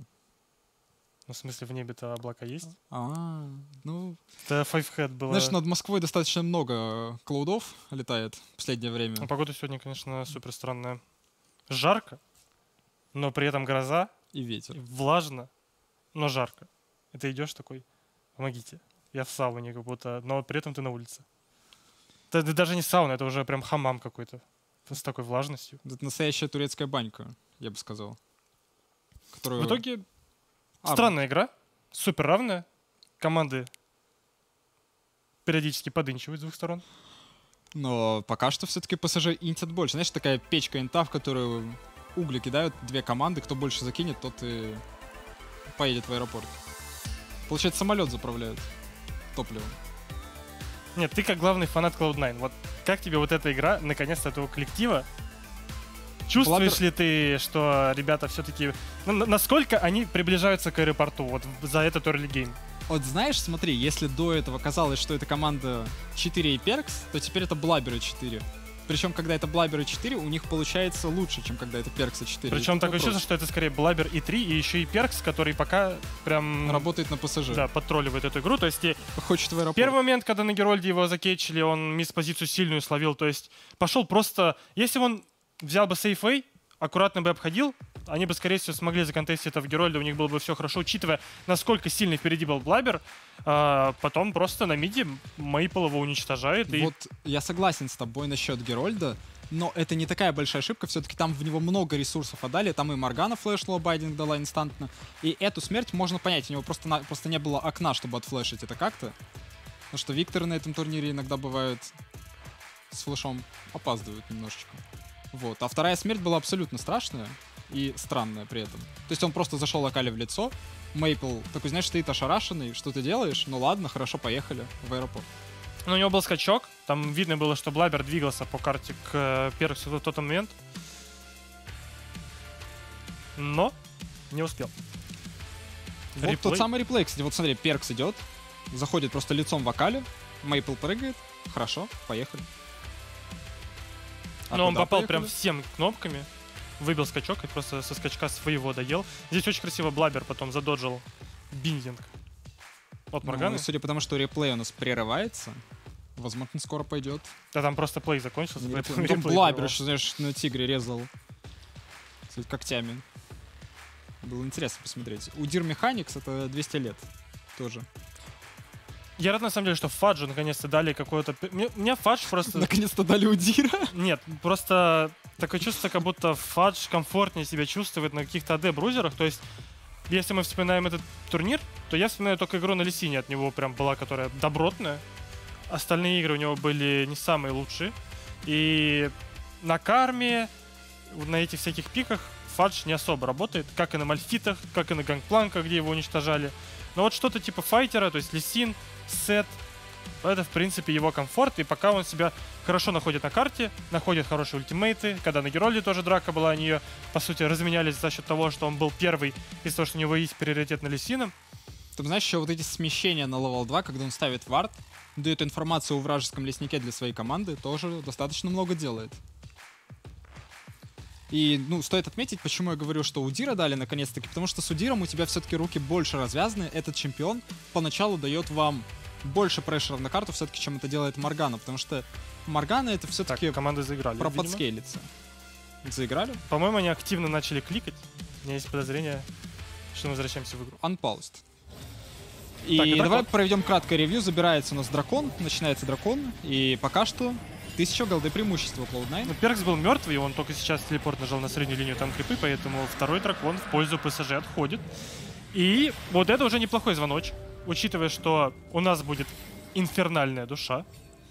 Ну, в смысле, в небе-то облака есть? А, ну... Это файвхед было. Знаешь, над Москвой достаточно много клаудов летает в последнее время. Ну, погода сегодня, конечно, супер странная. Жарко, но при этом гроза, И ветер. влажно, но жарко. И ты идешь такой, помогите, я в сауне как будто, но при этом ты на улице. Это, это даже не сауна, это уже прям хамам какой-то с такой влажностью. Это настоящая турецкая банька, я бы сказал. Которую... В итоге А, странная игра, супер равная. Команды периодически подынчивают с двух сторон. Но пока что все-таки ПСЖ интят больше. Знаешь, такая печка инта, в которую угли кидают две команды. Кто больше закинет, тот и поедет в аэропорт. Получается, самолет заправляют топливом. Нет, ты как главный фанат клауд найн. Вот как тебе вот эта игра, наконец-то, этого коллектива? Чувствуешь Блабер- ли ты, что ребята все-таки... Ну, на- насколько они приближаются к аэропорту вот в- за этот early game? Вот знаешь, смотри, если до этого казалось, что это команда четыре и Перкс, то теперь это Блаберы четыре. Причем, когда это Блаберы четыре, у них получается лучше, чем когда это Перкса четыре. Причем И тут такое вопрос. чувство, что это скорее Блабер и три, и еще и Перкс, который пока прям... Работает на ПСЖ. Да, подтролливает эту игру. То есть и Хочет в аэропорт. первый момент, когда на Герольде его закетчили, он мисс-позицию сильную словил. То есть пошел просто... Если бы он взял бы сейфей, аккуратно бы обходил, они бы, скорее всего, смогли законтестить это в Герольде, у них было бы все хорошо, учитывая, насколько сильно впереди был Блабер. А потом просто на миде Мейпл его уничтожает. И... Вот я согласен с тобой насчет Герольда, Но это не такая большая ошибка, все-таки там в него много ресурсов отдали, там и Моргана флешнула, байдинг дала инстантно. И эту смерть можно понять, у него просто, на, просто не было окна, чтобы отфлешить это как-то. Потому что Викторы на этом турнире иногда бывают с флешом опаздывают немножечко. Вот. А вторая смерть была абсолютно страшная и странная при этом. То есть он просто зашел Акали в лицо, Мейпл такой, знаешь, стоит ошарашенный, что ты делаешь? Ну ладно, хорошо, поехали в аэропорт. Ну, у него был скачок, там видно было, что Блабер двигался по карте к э, Перксу в тот момент. Но не успел. Вот реплей. Тот самый реплей, кстати, вот смотри, Перкс идет, заходит просто лицом в Акали, Мейпл прыгает, хорошо, поехали. А но он попал поехали? Прям всем кнопками, выбил скачок и просто со скачка своего доел. Здесь очень красиво Блабер потом задоджил биндинг от Морганы. Ну, судя по тому, что реплей у нас прерывается, возможно, скоро пойдет. Да там просто плей закончился. Ну, там Блабер, что, знаешь, на тигре резал с когтями. Было интересно посмотреть. У Дир Mechanics это двести лет тоже. Я рад, на самом деле, что Фаджу наконец-то дали какое-то... Мне, мне Фадж просто... Наконец-то дали у Дира? Нет, просто такое чувство, как будто Фадж комфортнее себя чувствует на каких-то эй ди-брузерах. То есть, если мы вспоминаем этот турнир, то я вспоминаю только игру на Лисине. От него прям была, которая добротная. Остальные игры у него были не самые лучшие. И на карме, на этих всяких пиках Фадж не особо работает. Как и на Мальфитах, как и на Гангпланках, где его уничтожали. Но вот что-то типа файтера, то есть Лисин, Сет, это в принципе его комфорт. И пока он себя хорошо находит на карте, находит хорошие ультимейты. Когда на Герольде тоже драка была, они ее, по сути, разменялись за счет того, что он был первый, из-за того, что у него есть приоритет на Лисина. Ты знаешь, еще вот эти смещения на левел два, когда он ставит вард, дает информацию о вражеском леснике для своей команды, тоже достаточно много делает. И, ну, стоит отметить, почему я говорю, что у Дира дали наконец-таки, потому что с Удиром у тебя все-таки руки больше развязаны. Этот чемпион поначалу дает вам больше прешера на карту все-таки, чем это делает Моргана, потому что Моргана это все-таки команды заиграли, про подскейлиться. Заиграли? По-моему, они активно начали кликать. У меня есть подозрение, что мы возвращаемся в игру. Unpaused. И так, давай дракон. Проведем краткое ревью. Забирается у нас дракон, начинается дракон, и пока что тысяча голды преимущества клоуд найн. Ну, Перкс был мертвый, и он только сейчас телепорт нажал на среднюю линию, там крипы, поэтому второй дракон в пользу ПСЖ отходит. И вот это уже неплохой звоночек, учитывая, что у нас будет инфернальная душа.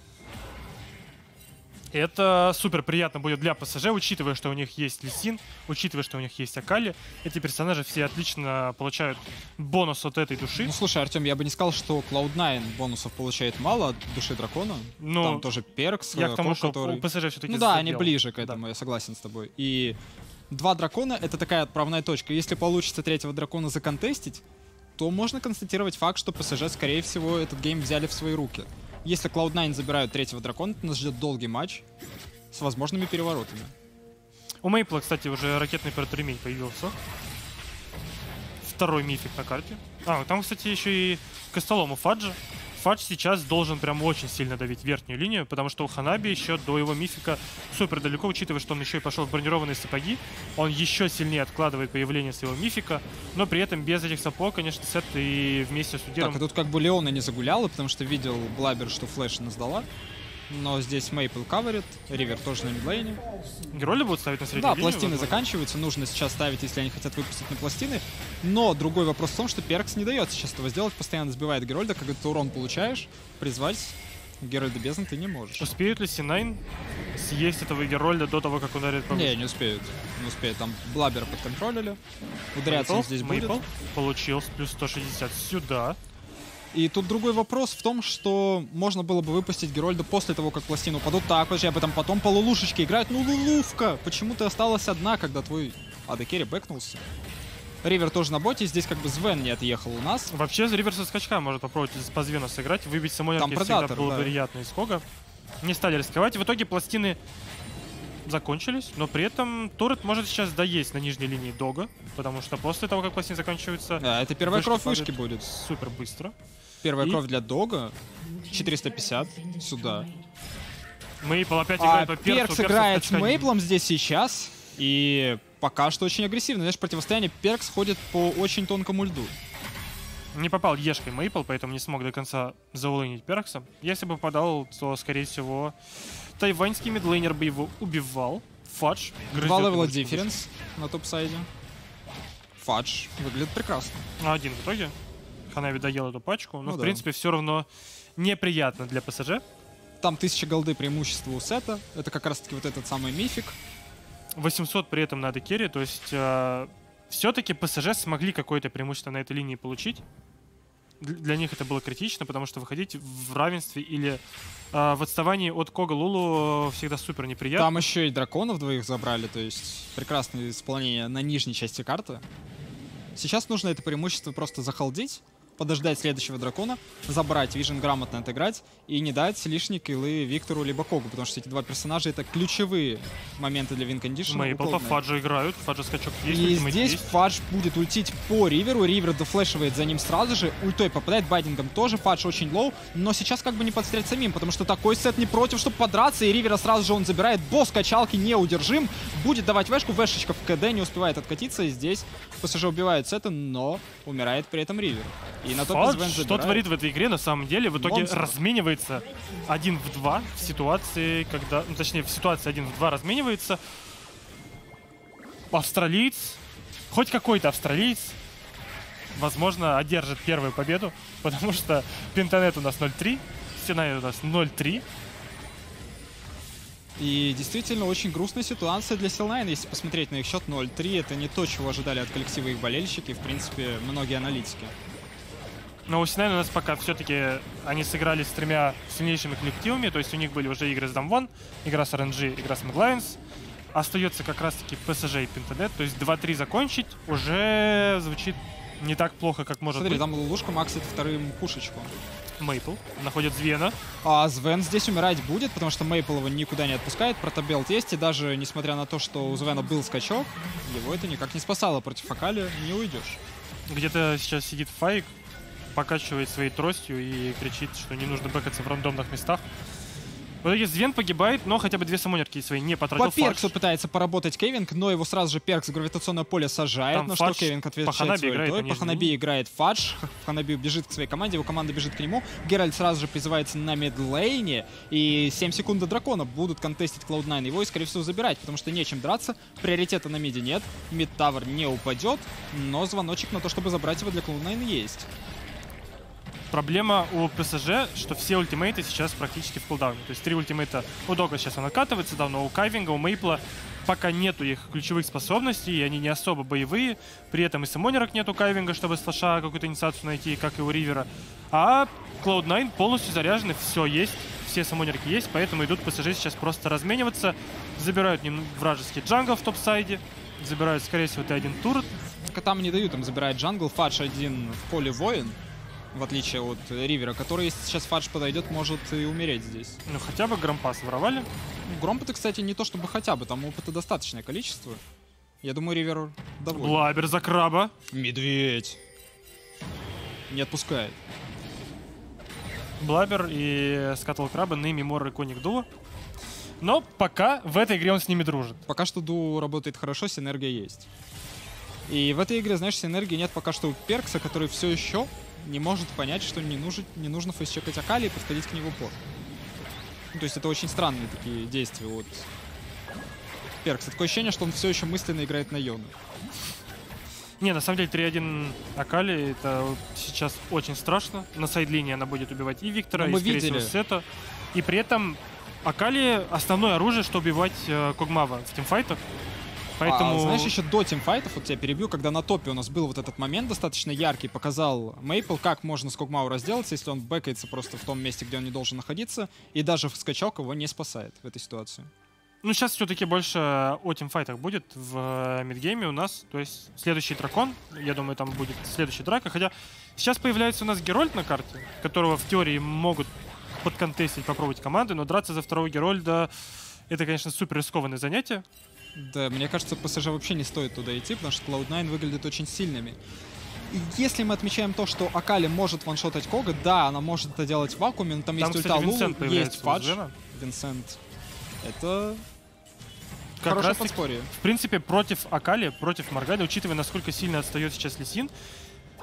Это супер приятно будет для ПСЖ, учитывая, что у них есть Лисин, учитывая, что у них есть Акали. Эти персонажи все отлично получают бонус от этой души. Ну слушай, Артем, я бы не сказал, что клоуд найн бонусов получает мало от души дракона. Ну, там тоже Перкс, я к тому, что который... у ПСЖ все-таки Ну да, они ближе к этому, да. Я согласен с тобой. И два дракона — это такая отправная точка. Если получится третьего дракона законтестить, то можно констатировать факт, что ПСЖ, скорее всего, этот гейм взяли в свои руки. Если клоуд найн забирают третьего дракона, то нас ждет долгий матч с возможными переворотами. У Мейпла, кстати, уже ракетный ремень появился. Второй мифик на карте. А, там, кстати, еще и Костолом у Фаджа. Фадж сейчас должен прям очень сильно давить верхнюю линию, потому что у Ханаби еще до его мифика супер далеко, учитывая, что он еще и пошел в бронированные сапоги. Он еще сильнее откладывает появление своего мифика, но при этом без этих сапог, конечно, Сет и вместе с Удиром... Так, а тут как бы Леона не загуляла, потому что видел Блабер, что флеш она сдала. Но здесь Мейпл каверит, Ривер тоже на мидлейне. Героли будут ставить на среднюю да, линию? Да, пластины возможно. заканчиваются, нужно сейчас ставить, если они хотят выпустить на пластины. Но другой вопрос в том, что Перкс не дает сейчас этого сделать, постоянно сбивает Герольда, когда ты урон получаешь, призвать Герольда бездны ты не можешь. Успеют ли си найн съесть этого Герольда до того, как ударит по... Не, не успеют, не успеют. Там Блабера подконтролили, ударяться он здесь Мейпл будет. Получил плюс сто шестьдесят сюда. И тут другой вопрос в том, что можно было бы выпустить Герольда после того, как пластину упадут. Так, вообще об этом потом по лулушечке играют. Ну, Лулувка! Почему ты осталась одна, когда твой эй ди-керри бэкнулся? Ривер тоже на боте, здесь как бы Звен не отъехал у нас. Вообще, Ривер со скачка может попробовать по Звену сыграть, выбить самой всегда было да. приятно из Кога. Не стали рисковать. В итоге пластины закончились, но при этом Турет может сейчас доесть на нижней линии Дога, потому что после того, как пластины заканчиваются... Да, это первая кровь вышки будет. Супер быстро. Первая и... кровь для Дога. четыреста пятьдесят. Сюда. Мейпл опять играет а по Перксу. Перкс играет с Мейплом здесь сейчас. И пока что очень агрессивно. Знаешь, противостояние Перкс ходит по очень тонкому льду. Не попал ешкой Мейпл, поэтому не смог до конца заулынить Перкса. Если бы попадал, то, скорее всего, тайваньский мидлейнер бы его убивал. Фадж. Два левела дифференс на топ-сайде. Фадж выглядит прекрасно. Один в итоге. Ханави доел эту пачку, но, ну, в да. принципе, все равно неприятно для ПСЖ. Там тысяча голды преимущества у сета. Это как раз-таки вот этот самый мифик. восемьсот при этом надо керри, то есть э, все-таки ПСЖ смогли какое-то преимущество на этой линии получить. Для них это было критично, потому что выходить в равенстве или э, в отставании от Кога Лулу всегда супер неприятно. Там еще и драконов двоих забрали, то есть прекрасное исполнение на нижней части карты. Сейчас нужно это преимущество просто захолдить, подождать следующего дракона, забрать Вижен, грамотно отыграть и не дать лишние киллы Виктору либо Когу, потому что эти два персонажа — это ключевые моменты для вин-кондишена. Мейпл по Фаджу играют, Фаджа скачок есть. И здесь есть. Фадж будет ультить по Риверу, Ривер дофлешивает за ним сразу же, ультой попадает, байдингом тоже, Фадж очень лоу, но сейчас как бы не подстрелять самим, потому что такой сет не против, чтобы подраться, и Ривера сразу же он забирает, босс качалки неудержим, будет давать вешку, вешечка в КД, не успевает откатиться, и здесь ПСЖ убивает сета, но умирает при этом Ривер. И на топе Звен что творит в этой игре, на самом деле, в итоге Монстр. разменивается один в два в ситуации, когда, ну, точнее, в ситуации один в два разменивается. Австралиец, хоть какой-то австралиец, возможно, одержит первую победу, потому что Пентанет у нас ноль три, Стена у нас ноль три. И действительно очень грустная ситуация для Си эл найн, если посмотреть на их счет ноль три, это не то, чего ожидали от коллектива их болельщики, в принципе, многие аналитики. Но у Си эл найн у нас пока все-таки они сыграли с тремя сильнейшими коллективами, то есть у них были уже игры с Дамвон, игра с эр эн джи, игра с Мэглайнс. Остается как раз-таки ПСЖ и Пентанет, то есть два-три закончить уже звучит не так плохо, как может Смотри, быть. там Лулушка максит вторым пушечку. Мейпл находит Звена. А Звен здесь умирать будет, потому что Мейпл его никуда не отпускает, протобелт есть, и даже несмотря на то, что у Звена был скачок, его это никак не спасало. Против Акали не уйдешь. Где-то сейчас сидит Фаик, покачивает своей тростью и кричит, что не нужно бэкаться в рандомных местах. В итоге Звен погибает, но хотя бы две самонерки свои не потратил. По Перксу пытается поработать Кевинг, но его сразу же Перкс в гравитационное поле сажает, Там на Фадж что Кевинг отвечает по Ханаби своей играет, ультой. они По же Ханаби не- играет Фадж, Ханаби бежит к своей команде, его команда бежит к нему. Геральт сразу же призывается на мидлейне, и семь секунд до дракона будут контестить клауд найн его и, скорее всего, забирать, потому что нечем драться, приоритета на миде нет, мид-тавер не упадет, но звоночек на то, чтобы забрать его для клауд найн есть. Проблема у ПСЖ, что все ультимейты сейчас практически в кулдауне. То есть три ультимейта у Дога сейчас он откатывается, да, но у Кайвинга, у Мейпла пока нету их ключевых способностей, и они не особо боевые. При этом и самонерок нету Кайвинга, чтобы с флаша какую-то инициацию найти, как и у Ривера. А клауд найн полностью заряжены, все есть, все самонерки есть, поэтому идут ПСЖ сейчас просто размениваться. Забирают нем вражеский джангл в топ-сайде, забирают, скорее всего, Т один турret. Только там не дают, им забирает джангл, Фадж один в поле воин, в отличие от Ривера, который, если сейчас Фадж подойдет, может и умереть здесь. Ну, хотя бы грампас воровали. Громпа-то, кстати, не то чтобы хотя бы, там опыта достаточное количество. Я думаю, Ривер доволен. Блабер за краба. Медведь. Не отпускает. Блабер и Скаттл Краба, Нейми, Мор и Коник Дуо. Но пока в этой игре он с ними дружит. Пока что дуо работает хорошо, синергия есть. И в этой игре, знаешь, синергии нет пока что у Перкса, который все еще не может понять, что не, нужен, не нужно фейсчекать Акали и подходить к нему пор. Ну, то есть это очень странные такие действия от Перкса. Такое ощущение, что он все еще мысленно играет на Йону. Не, на самом деле три один Акали это сейчас очень страшно. На сайд-линии она будет убивать и Виктора, Но и, мы скорее видели. всего, Сета. И при этом Акали основное оружие, что убивать э, Когмава в тимфайтах. Поэтому... А, знаешь, еще до тимфайтов, вот тебя перебью, когда на топе у нас был вот этот момент достаточно яркий, показал Мейпл, как можно с Когмау разделаться, если он бэкается просто в том месте, где он не должен находиться, и даже скачок его не спасает в этой ситуации. Ну, сейчас все-таки больше о тимфайтах будет в мидгейме у нас. То есть следующий дракон, я думаю, там будет следующая драка. Хотя сейчас появляется у нас Герольд на карте, которого в теории могут подконтестить, попробовать команды, но драться за второго Герольда — это, конечно, супер рискованное занятие. Да, мне кажется, ПСЖ вообще не стоит туда идти, потому что клауд найн выглядит очень сильными. И если мы отмечаем то, что Акали может ваншотать Кога, да, она может это делать в вакууме, но там, Там, есть кстати, ульта Винсент Лулу, есть появляется у Фадж. Звена. Винсент. Это Как хорошее раз таки, подспорье. в принципе, против Акали, против Морганы, учитывая, насколько сильно отстает сейчас Лисин,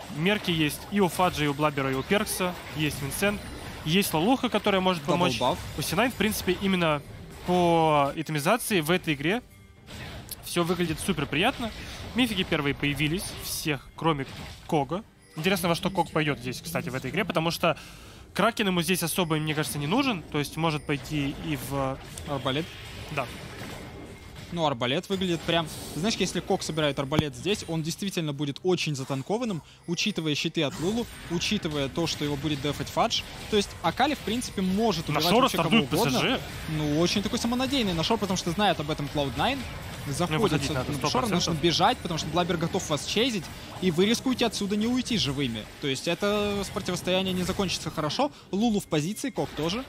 Мерки есть и у Фаджа, и у Блабера, и у Перкса. Есть Винсент. Есть Лолуха, которая может помочь. У си найн, в принципе, именно по итемизации в этой игре все выглядит супер приятно. Мифики первые появились, всех, кроме Кога. Интересно, во что Ког пойдет здесь, кстати, в этой игре, потому что Кракен ему здесь особо, мне кажется, не нужен. То есть может пойти и в... Арбалет? Да. Ну, арбалет выглядит прям... Знаешь, если Ког собирает арбалет здесь, он действительно будет очень затанкованным, учитывая щиты от Лулу, учитывая то, что его будет дефать Фадж. То есть Акали, в принципе, может убивать вообще кого угодно. Ну, очень такой самонадеянный Нашор, потому что знает об этом клауд найн. Заходит на Нашор, нужно бежать, потому что Блабер готов вас чейзить, и вы рискуете отсюда не уйти живыми. То есть это противостояние не закончится хорошо. Лулу в позиции, Ког тоже.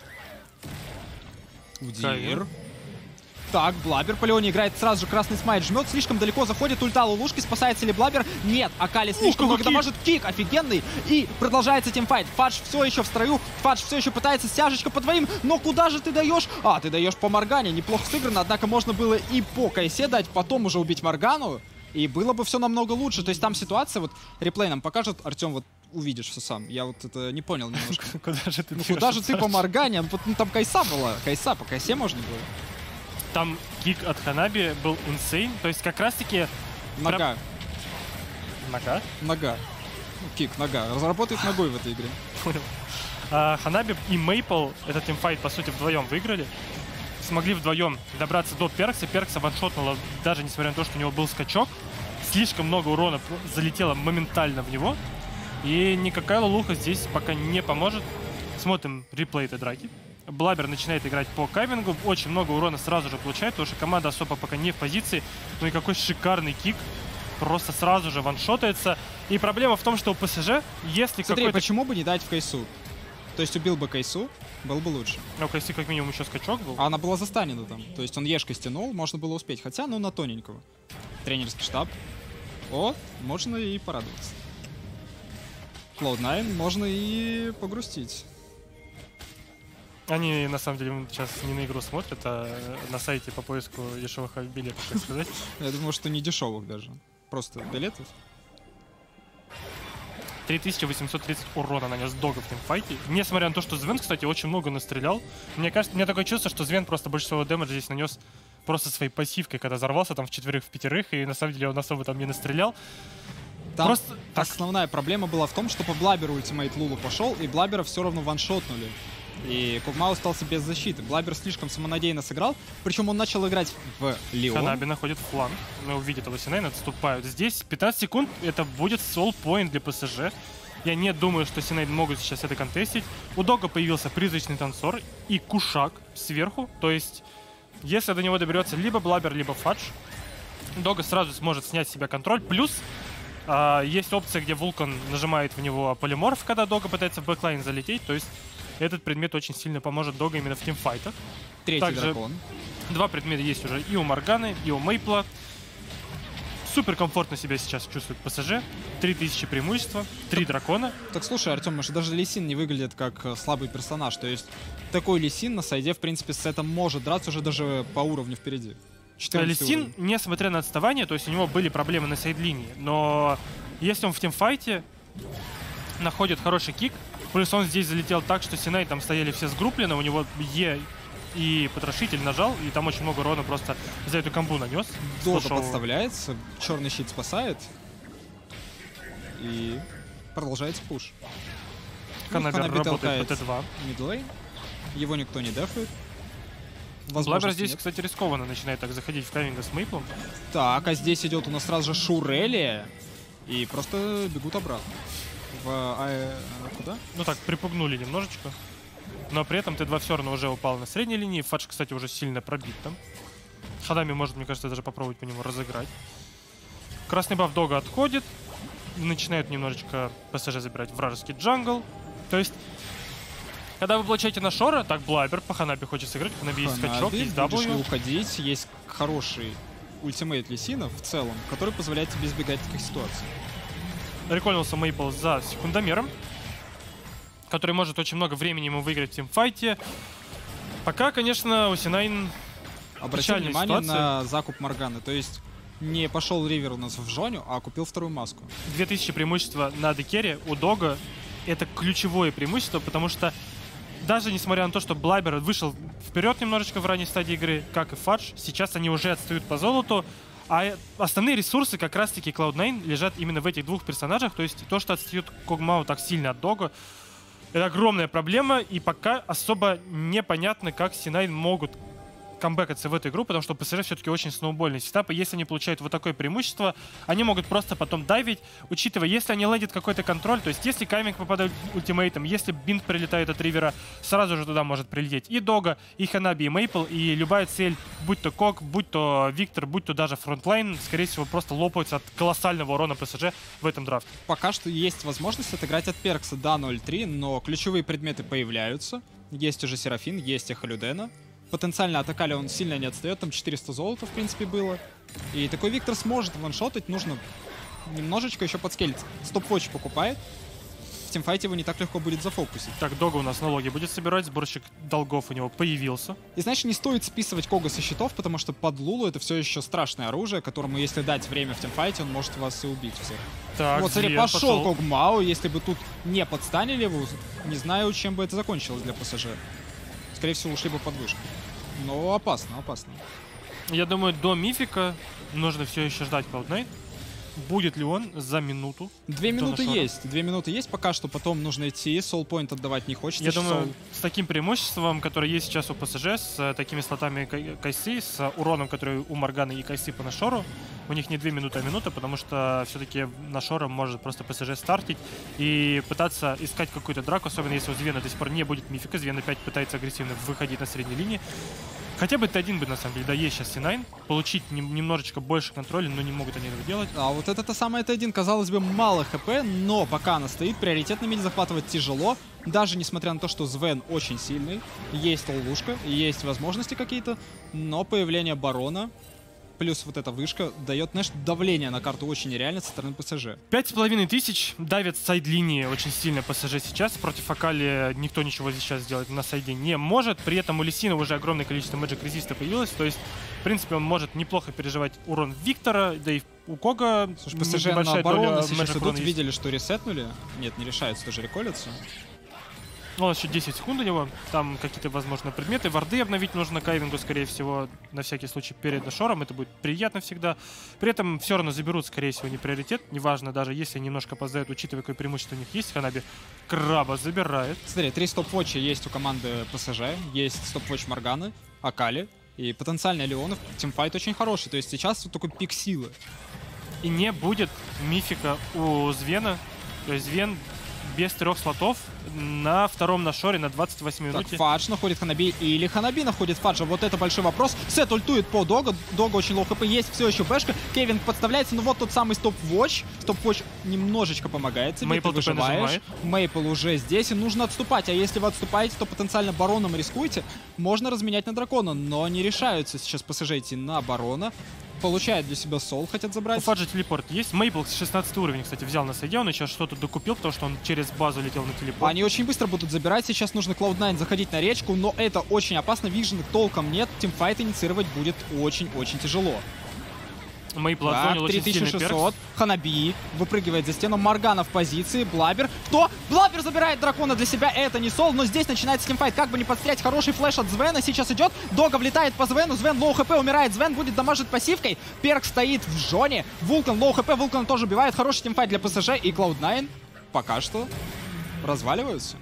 Удир. Так, Блабер по Леоне играет сразу же, красный смайт жмет, слишком далеко заходит, ульта Лулушки, спасается ли Блабер? Нет, Акали слишком много дамажит, кик офигенный, и продолжается тимфайт. Фадж все еще в строю, Фадж все еще пытается стяжечка по твоим, но куда же ты даешь? А, ты даешь по Моргане, неплохо сыграно, однако можно было и по Кайсе дать, потом уже убить Моргану, и было бы все намного лучше. То есть там ситуация, вот реплей нам покажет, Артем, вот увидишь все сам. Я вот это не понял немножко. Куда же ты Ну куда же ты по Моргане? Там Кайса была, Кайса, по Кайсе можно было. Там кик от Ханаби был инсейн. То есть как раз-таки... Нога. Нога? Нога. Ну, кик, нога. Разработает ногой в этой игре. Понял. А, Ханаби и Мейпл этот тимфайт, по сути, вдвоем выиграли. Смогли вдвоем добраться до Перкса. Перкса ваншотнуло, даже несмотря на то, что у него был скачок. Слишком много урона залетело моментально в него. И никакая Лолуха здесь пока не поможет. Смотрим реплей этой драки. Блабер начинает играть по кайвингу, очень много урона сразу же получает, потому что команда особо пока не в позиции. Ну и какой шикарный кик, просто сразу же ваншотается. И проблема в том, что у ПСЖ, если Смотри, какой-то... почему бы не дать в Кайсу? То есть убил бы Кайсу, был бы лучше. А у Кайсы как минимум еще скачок был. А она была застанена там, то есть он ешкой стянул, можно было успеть, хотя, ну, на тоненького. Тренерский штаб. О, можно и порадоваться. клауд найн можно и погрустить. Они, на самом деле, сейчас не на игру смотрят, а на сайте по поиску дешевых билетов, так сказать. Я думаю, что не дешевых даже. Просто билетов. три тысячи восемьсот тридцать урона нанес Дога в тимфайте. Несмотря на то, что Звен, кстати, очень много настрелял. Мне кажется, у меня такое чувство, что Звен просто больше всего дэмэджа здесь нанес просто своей пассивкой, когда взорвался там в четверых, в пятерых, и на самом деле он особо там не настрелял. Там просто основная проблема была в том, что по Блаберу ультимейт Лулу пошел, и Блабера все равно ваншотнули. И Ког'Мау остался без защиты. Блабер слишком самонадеянно сыграл, причем он начал играть в Леон. Ханаби находит фланг, но увидит его си найн, отступают. Здесь пятнадцать секунд, это будет сол-поинт для ПСЖ. Я не думаю, что си найн могут сейчас это контестить. У Дога появился призрачный танцор и кушак сверху, то есть если до него доберется либо Блабер, либо Фадж, Дога сразу сможет снять с себя контроль. Плюс а, есть опция, где Вулкан нажимает в него полиморф, когда Дога пытается в бэклайн залететь, то есть этот предмет очень сильно поможет Дога именно в тимфайтах. Третий Также дракон. Два предмета есть уже и у Морганы, и у Мейпла. Супер комфортно себя сейчас чувствует ПСЖ. три тысячи преимущества, три дракона. Так слушай, Артем, может даже Ли Син не выглядит как э, слабый персонаж. То есть такой Ли Син на сайде, в принципе, с сетом может драться уже даже по уровню впереди. Ли Син, уровень. несмотря на отставание, то есть у него были проблемы на сайд-линии, но если он в тимфайте находит хороший кик, плюс он здесь залетел так, что си найн там стояли все сгрупплены, у него Е и потрошитель нажал, и там очень много урона просто за эту комбу нанес. Дога Слушал... подставляется, черный щит спасает. И продолжается пуш. Ханаби ну, работает по тэ два. Мидлейн. Его никто не дефает. Блабер здесь, нет. кстати, рискованно начинает так заходить в кайвинга с Мейплом. Так, а здесь идет у нас сразу же Шурелия. И просто бегут обратно. В... А, куда? Ну так, припугнули немножечко. Но при этом тэ два все равно уже упал на средней линии. Фадж, кстати, уже сильно пробит там. Хадами может, мне кажется, даже попробовать по нему разыграть. Красный баф Дога отходит. Начинают немножечко ПСЖ забирать вражеский джангл. То есть, когда вы получаете на Шора, так Блабер по Ханаби хочет сыграть. Ханаби есть скачок, есть будешь W. уходить, есть хороший ультимейт Лисина в целом, который позволяет тебе избегать таких ситуаций. Рекольнулся Мейпл за секундомером, который может очень много времени ему выиграть в тимфайте. Пока, конечно, у си найн Обратите внимание ситуация. на закуп Морганы. То есть не пошел Ривер у нас в Жоню, а купил вторую маску. две тысячи преимущества на декере у Дога — это ключевое преимущество, потому что даже несмотря на то, что Блайбер вышел вперед немножечко в ранней стадии игры, как и Фадж, сейчас они уже отстают по золоту, а основные ресурсы как раз-таки клауд найн лежат именно в этих двух персонажах, то есть то, что отстает Когмау так сильно от Дога, это огромная проблема, и пока особо непонятно, как си найн могут камбэкаться в эту игру, потому что ПСЖ все-таки очень сноубольный сетап, и если они получают вот такое преимущество, они могут просто потом дайвить, учитывая, если они лендят какой-то контроль, то есть если Кайминг попадает ультимейтом, если бинт прилетает от Ривера, сразу же туда может прилететь и Дога, и Ханаби, и Мейпл, и любая цель, будь то Кок, будь то Виктор, будь то даже фронтлайн, скорее всего, просто лопаются от колоссального урона ПСЖ в этом драфте. Пока что есть возможность отыграть от Перкса до ноль три, но ключевые предметы появляются. Есть уже Серафин, есть Эхолюдена. Потенциально от Акали он сильно не отстает, там четыреста золота, в принципе, было. И такой Виктор сможет ваншотать, нужно немножечко еще подскелиться. Стоп-вотч покупает. В тимфайте его не так легко будет зафокусить. Так, Дога у нас налоги будет собирать, сборщик долгов у него появился. И знаешь, не стоит списывать Кога со счетов, потому что под Лулу это все еще страшное оружие, которому, если дать время в тимфайте, он может вас и убить всех. Так, вот, смотри, Звен пошел, пошел Когмау, если бы тут не подстанили его, не знаю, чем бы это закончилось для ПСЖ. Скорее всего, ушли бы под вышку. Но опасно, опасно. Я думаю, до мифика нужно все еще ждать клауд найн. Будет ли он за минуту? Две минуты есть. Две минуты есть пока что. Потом нужно идти. Soul-point отдавать не хочется. Я думаю, Soul... с таким преимуществом, которое есть сейчас у ПСЖ, с такими слотами Кайсы, с уроном, который у Морганы и Кайсы по Нашору, у них не две минуты, а минута, потому что все-таки Нашора может просто ПСЖ стартить и пытаться искать какую-то драку, особенно если у Звена до сих пор не будет мифика. Звен опять пытается агрессивно выходить на средней линии. Хотя бы Т один бы, на самом деле, да, есть сейчас си найн, получить нем немножечко больше контроля, но не могут они этого делать. А вот это та самая Т один, казалось бы, мало хп, но пока она стоит, приоритет на миде захватывать тяжело. Даже несмотря на то, что Звен очень сильный, есть ловушка, есть возможности какие-то, но появление Барона плюс вот эта вышка дает, знаешь, давление на карту очень нереально со стороны ПСЖ. Пять с половиной тысяч давит сайд-линии очень сильно ПСЖ сейчас. Против Акали никто ничего сейчас сделать на сайде не может. При этом у Лисина уже огромное количество Magic Resist появилось. То есть, в принципе, он может неплохо переживать урон Виктора, да и у Кога. Слушай, ПСЖ на оборону сейчас идут, видели, что ресетнули. Нет, не решаются тоже реколиться. Ну, еще десять секунд у него, там какие-то, возможно, предметы. Варды обновить нужно Кайвингу, скорее всего, на всякий случай перед Нашором. Это будет приятно всегда. При этом все равно заберут, скорее всего, не приоритет. Неважно, даже если немножко опоздают, учитывая, какое преимущество у них есть. Ханаби Краба забирает. Смотри, три стоп-вотча есть у команды ПСЖ. Есть стоп-вотч Морганы, Акали. И потенциально Леонов. Тимфайт очень хороший. То есть сейчас вот такой пик силы. И не будет мифика у Звена. То есть Звен без трех слотов на втором Нашоре на двадцать восьмой минуте. Так, Фадж находит Ханаби или Ханаби находит Фаджа. Вот это большой вопрос. Сет ультует по Дога. Дога очень лоу хп. Есть все еще бэшка. Кевин подставляется. Ну вот тот самый стоп-вотч. Стоп-вотч немножечко помогает тебе. Мейпл ты выживаешь. Мейпл уже здесь. И нужно отступать. А если вы отступаете, то потенциально бароном рискуете. Можно разменять на дракона. Но не решаются сейчас ПСЖ идти на барона. Получает для себя Сол, хотят забрать. У Фаджа телепорт есть. Мейпл шестнадцатый уровень, кстати, взял на сайде. Он еще что-то докупил, потому что он через базу летел на телепорт. Они очень быстро будут забирать. Сейчас нужно клауд найн заходить на речку, но это очень опасно. Вижен толком нет. Тимфайт инициировать будет очень-очень тяжело. Мейпл так, отзонил три очень тысячи сильный шестьсот. перкс. Ханаби выпрыгивает за стену. Моргана в позиции. Блабер. Кто? Блабер забирает дракона для себя. Это не Сол, но здесь начинается тимфайт. Как бы не подстрять. Хороший флеш от Звена сейчас идет. Дога влетает по Звену. Звен лоу хп, умирает. Звен будет дамажить пассивкой. Перк стоит в жоне. Вулкан лоу хп. Вулкан тоже убивает. Хороший тимфайт для ПСЖ. И клауд найн пока что разваливаются.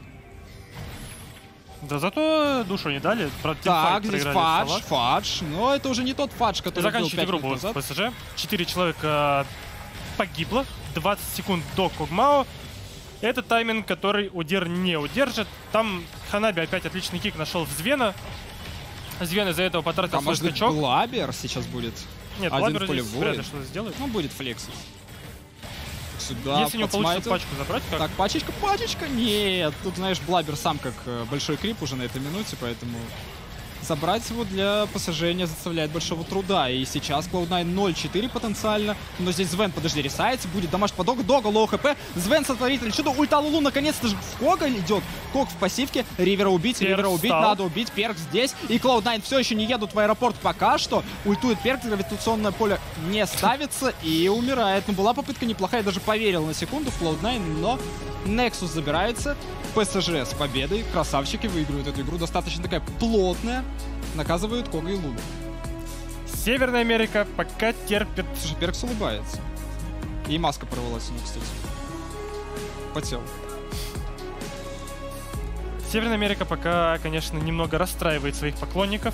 Да зато душу не дали. Так, здесь Фадж, Фадж. Но это уже не тот Фадж, который заканчивает игру был ПСЖ. Четыре человека погибло. двадцать секунд до Когмао. Это тайминг, который Удир не удержит. Там Ханаби опять отличный кик нашел в Звена. Звен из-за этого потратил а свой может скачок. Блабер сейчас будет. Нет, один Блабер в поле здесь вряд ли что-то сделает. Ну, будет флексить. Сюда если не получится пачку забрать, как? Так, пачечка, пачечка, нет. Тут, знаешь, Блабер сам как большой крип уже на этой минуте, поэтому забрать его для ПСЖ не заставляет большого труда. И сейчас клауд найн ноль четыре потенциально. Но здесь Звен, подожди, рисается, будет дамаж по Дога. Дога лоу хп. Звен сотворит чудо. Ульта Лулу наконец-то же в Кога идет. Кок в пассивке, Ривера убить, Перкс Ривера убить, встал. надо убить, Перкс здесь. И клауд найн все еще не едут в аэропорт пока что. Ультует Перкс, гравитационное поле не ставится и умирает. Ну, была попытка неплохая, даже поверил на секунду в клауд найн, но Nexus забирается. ПСЖ с победой, красавчики выигрывают эту игру, достаточно такая плотная. Наказывают Кога и Лулу. Северная Америка пока терпит. Слушай, Перкс улыбается. И маска порвалась у него, кстати. Потел. Северная Америка пока, конечно, немного расстраивает своих поклонников.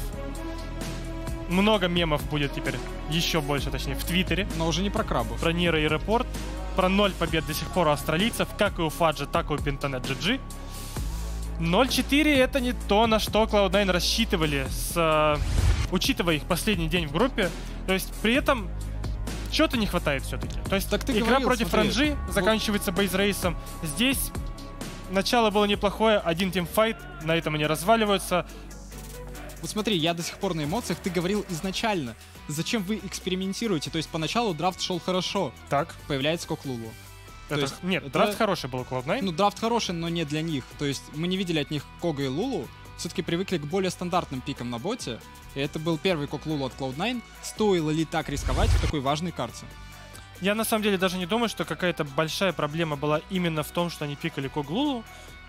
Много мемов будет теперь, еще больше, точнее, в Твиттере. Но уже не про крабов. Про Нира и Репорт. Про ноль побед до сих пор у австралийцев, как и у Фаджа, так и у Пентонет джи джи. ноль четыре это не то, на что клауд найн рассчитывали, с, э, учитывая их последний день в группе. То есть при этом чего-то не хватает все-таки. То есть так ты игра говорил, против смотри, Франжи вот... заканчивается бейзрейсом. Здесь начало было неплохое, один тимфайт, на этом они разваливаются. Вот смотри, я до сих пор на эмоциях, ты говорил изначально, зачем вы экспериментируете? То есть поначалу драфт шел хорошо, Так. появляется Кок Лулу. Это, есть нет, это- драфт хороший был у клауд найн. Ну, драфт хороший, но не для них. То есть мы не видели от них Кога и Лулу, все-таки привыкли к более стандартным пикам на боте. И это был первый Кок Лулу от клауд найн. Стоило ли так рисковать в такой важной карте? Я на самом деле даже не думаю, что какая-то большая проблема была именно в том, что они пикали Коглулу.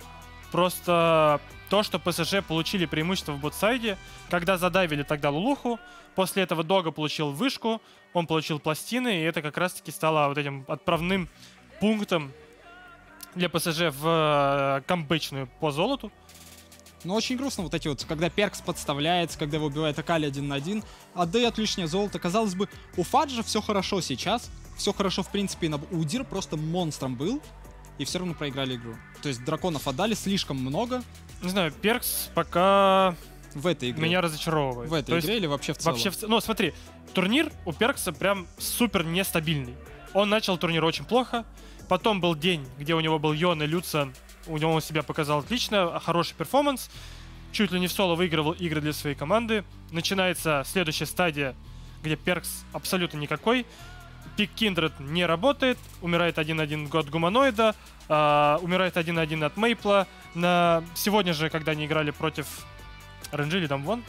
Просто то, что ПСЖ получили преимущество в ботсайде, когда задавили тогда Лулуху, после этого Дога получил вышку, он получил пластины, и это как раз-таки стало вот этим отправным пунктом для ПСЖ в э, камбэчную по золоту. Но очень грустно вот эти вот, когда Перкс подставляется, когда его убивает Акали один на один, отдает лишнее золото. Казалось бы, у Фаджа все хорошо сейчас, все хорошо в принципе, и на... у Дир просто монстром был, и все равно проиграли игру. То есть драконов отдали слишком много Не знаю, Перкс пока в этой игре. меня разочаровывает. В этой То игре есть или вообще в целом? Вообще, в ц- ну смотри, турнир у Перкса прям супер нестабильный. Он начал турнир очень плохо, потом был день, где у него был Йон и Люциан, у него он себя показал отлично, хороший перформанс, чуть ли не в соло выигрывал игры для своей команды. Начинается следующая стадия, где Перкс абсолютно никакой, пик Киндред не работает, умирает один один от Гуманоида, а, умирает один один от Мейпла. На... Сегодня же, когда они играли против эр эн джи или там вон,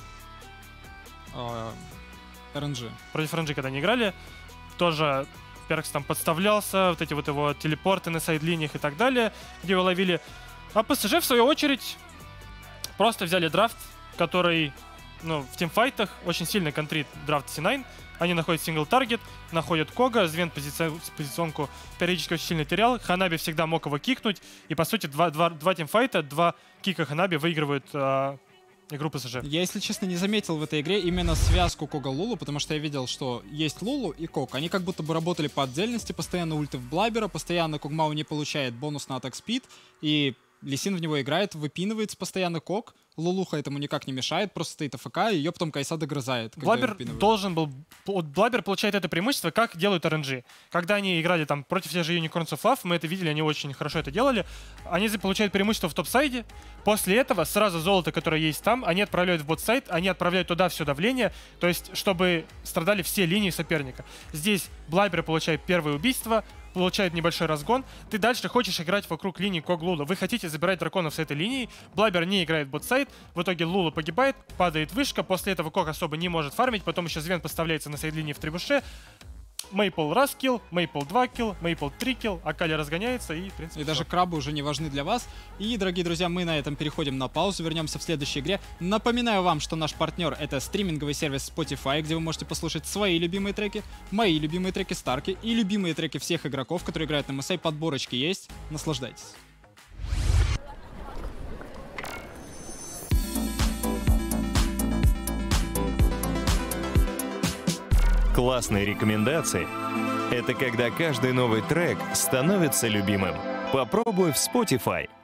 А, эр эн джи. против эр эн джи, когда они играли, тоже Перкс там подставлялся, вот эти вот его телепорты на сайд-линиях и так далее, где его ловили. А ПСЖ, в свою очередь, просто взяли драфт, который, ну, в тимфайтах очень сильно контрит драфт си девять. Они находят сингл-таргет, находят Кога, Звен пози- позиционку периодически очень сильно терял, Ханаби всегда мог его кикнуть, и, по сути, два, два, два тимфайта, два кика Ханаби выигрывают э, игру ПСЖ. Я, если честно, не заметил в этой игре именно связку Кога-Лулу, потому что я видел, что есть Лулу и Кок. Они как будто бы работали по отдельности, постоянно ульты в Блабера, постоянно Когмау не получает бонус на атак спид, и Лисин в него играет, выпинывается постоянно Кок. Лулуха этому никак не мешает, просто стоит АФК, и ее потом Кайса догрызает. когда Блабер её выпинывают. должен был... вот Блабер получает это преимущество, как делают эр эн джи. Когда они играли там против тех же Unicorns of Love, мы это видели, они очень хорошо это делали. Они за- получают преимущество в топ-сайде. После этого сразу золото, которое есть там, они отправляют в бот-сайд, они отправляют туда все давление, то есть чтобы страдали все линии соперника. Здесь Блабер получает первое убийство, получает небольшой разгон. Ты дальше хочешь играть вокруг линии Ког-Лула. Вы хотите забирать драконов с этой линии. Блабер не играет бот-сайд. В итоге Лула погибает, падает вышка. После этого Ког особо не может фармить. Потом еще Звен поставляется на сайд-линии в трибуше. Мейпл раз килл, Мейпл два килл, Мейпл три килл, Акали разгоняется и, в принципе, И даже всё. крабы уже не важны для вас. И, дорогие друзья, мы на этом переходим на паузу, вернемся в следующей игре. Напоминаю вам, что наш партнер — это стриминговый сервис Spotify, где вы можете послушать свои любимые треки, мои любимые треки Старки и любимые треки всех игроков, которые играют на эм эс эй. Подборочки есть. Наслаждайтесь. Классные рекомендации — это когда каждый новый трек становится любимым. Попробуй в Spotify.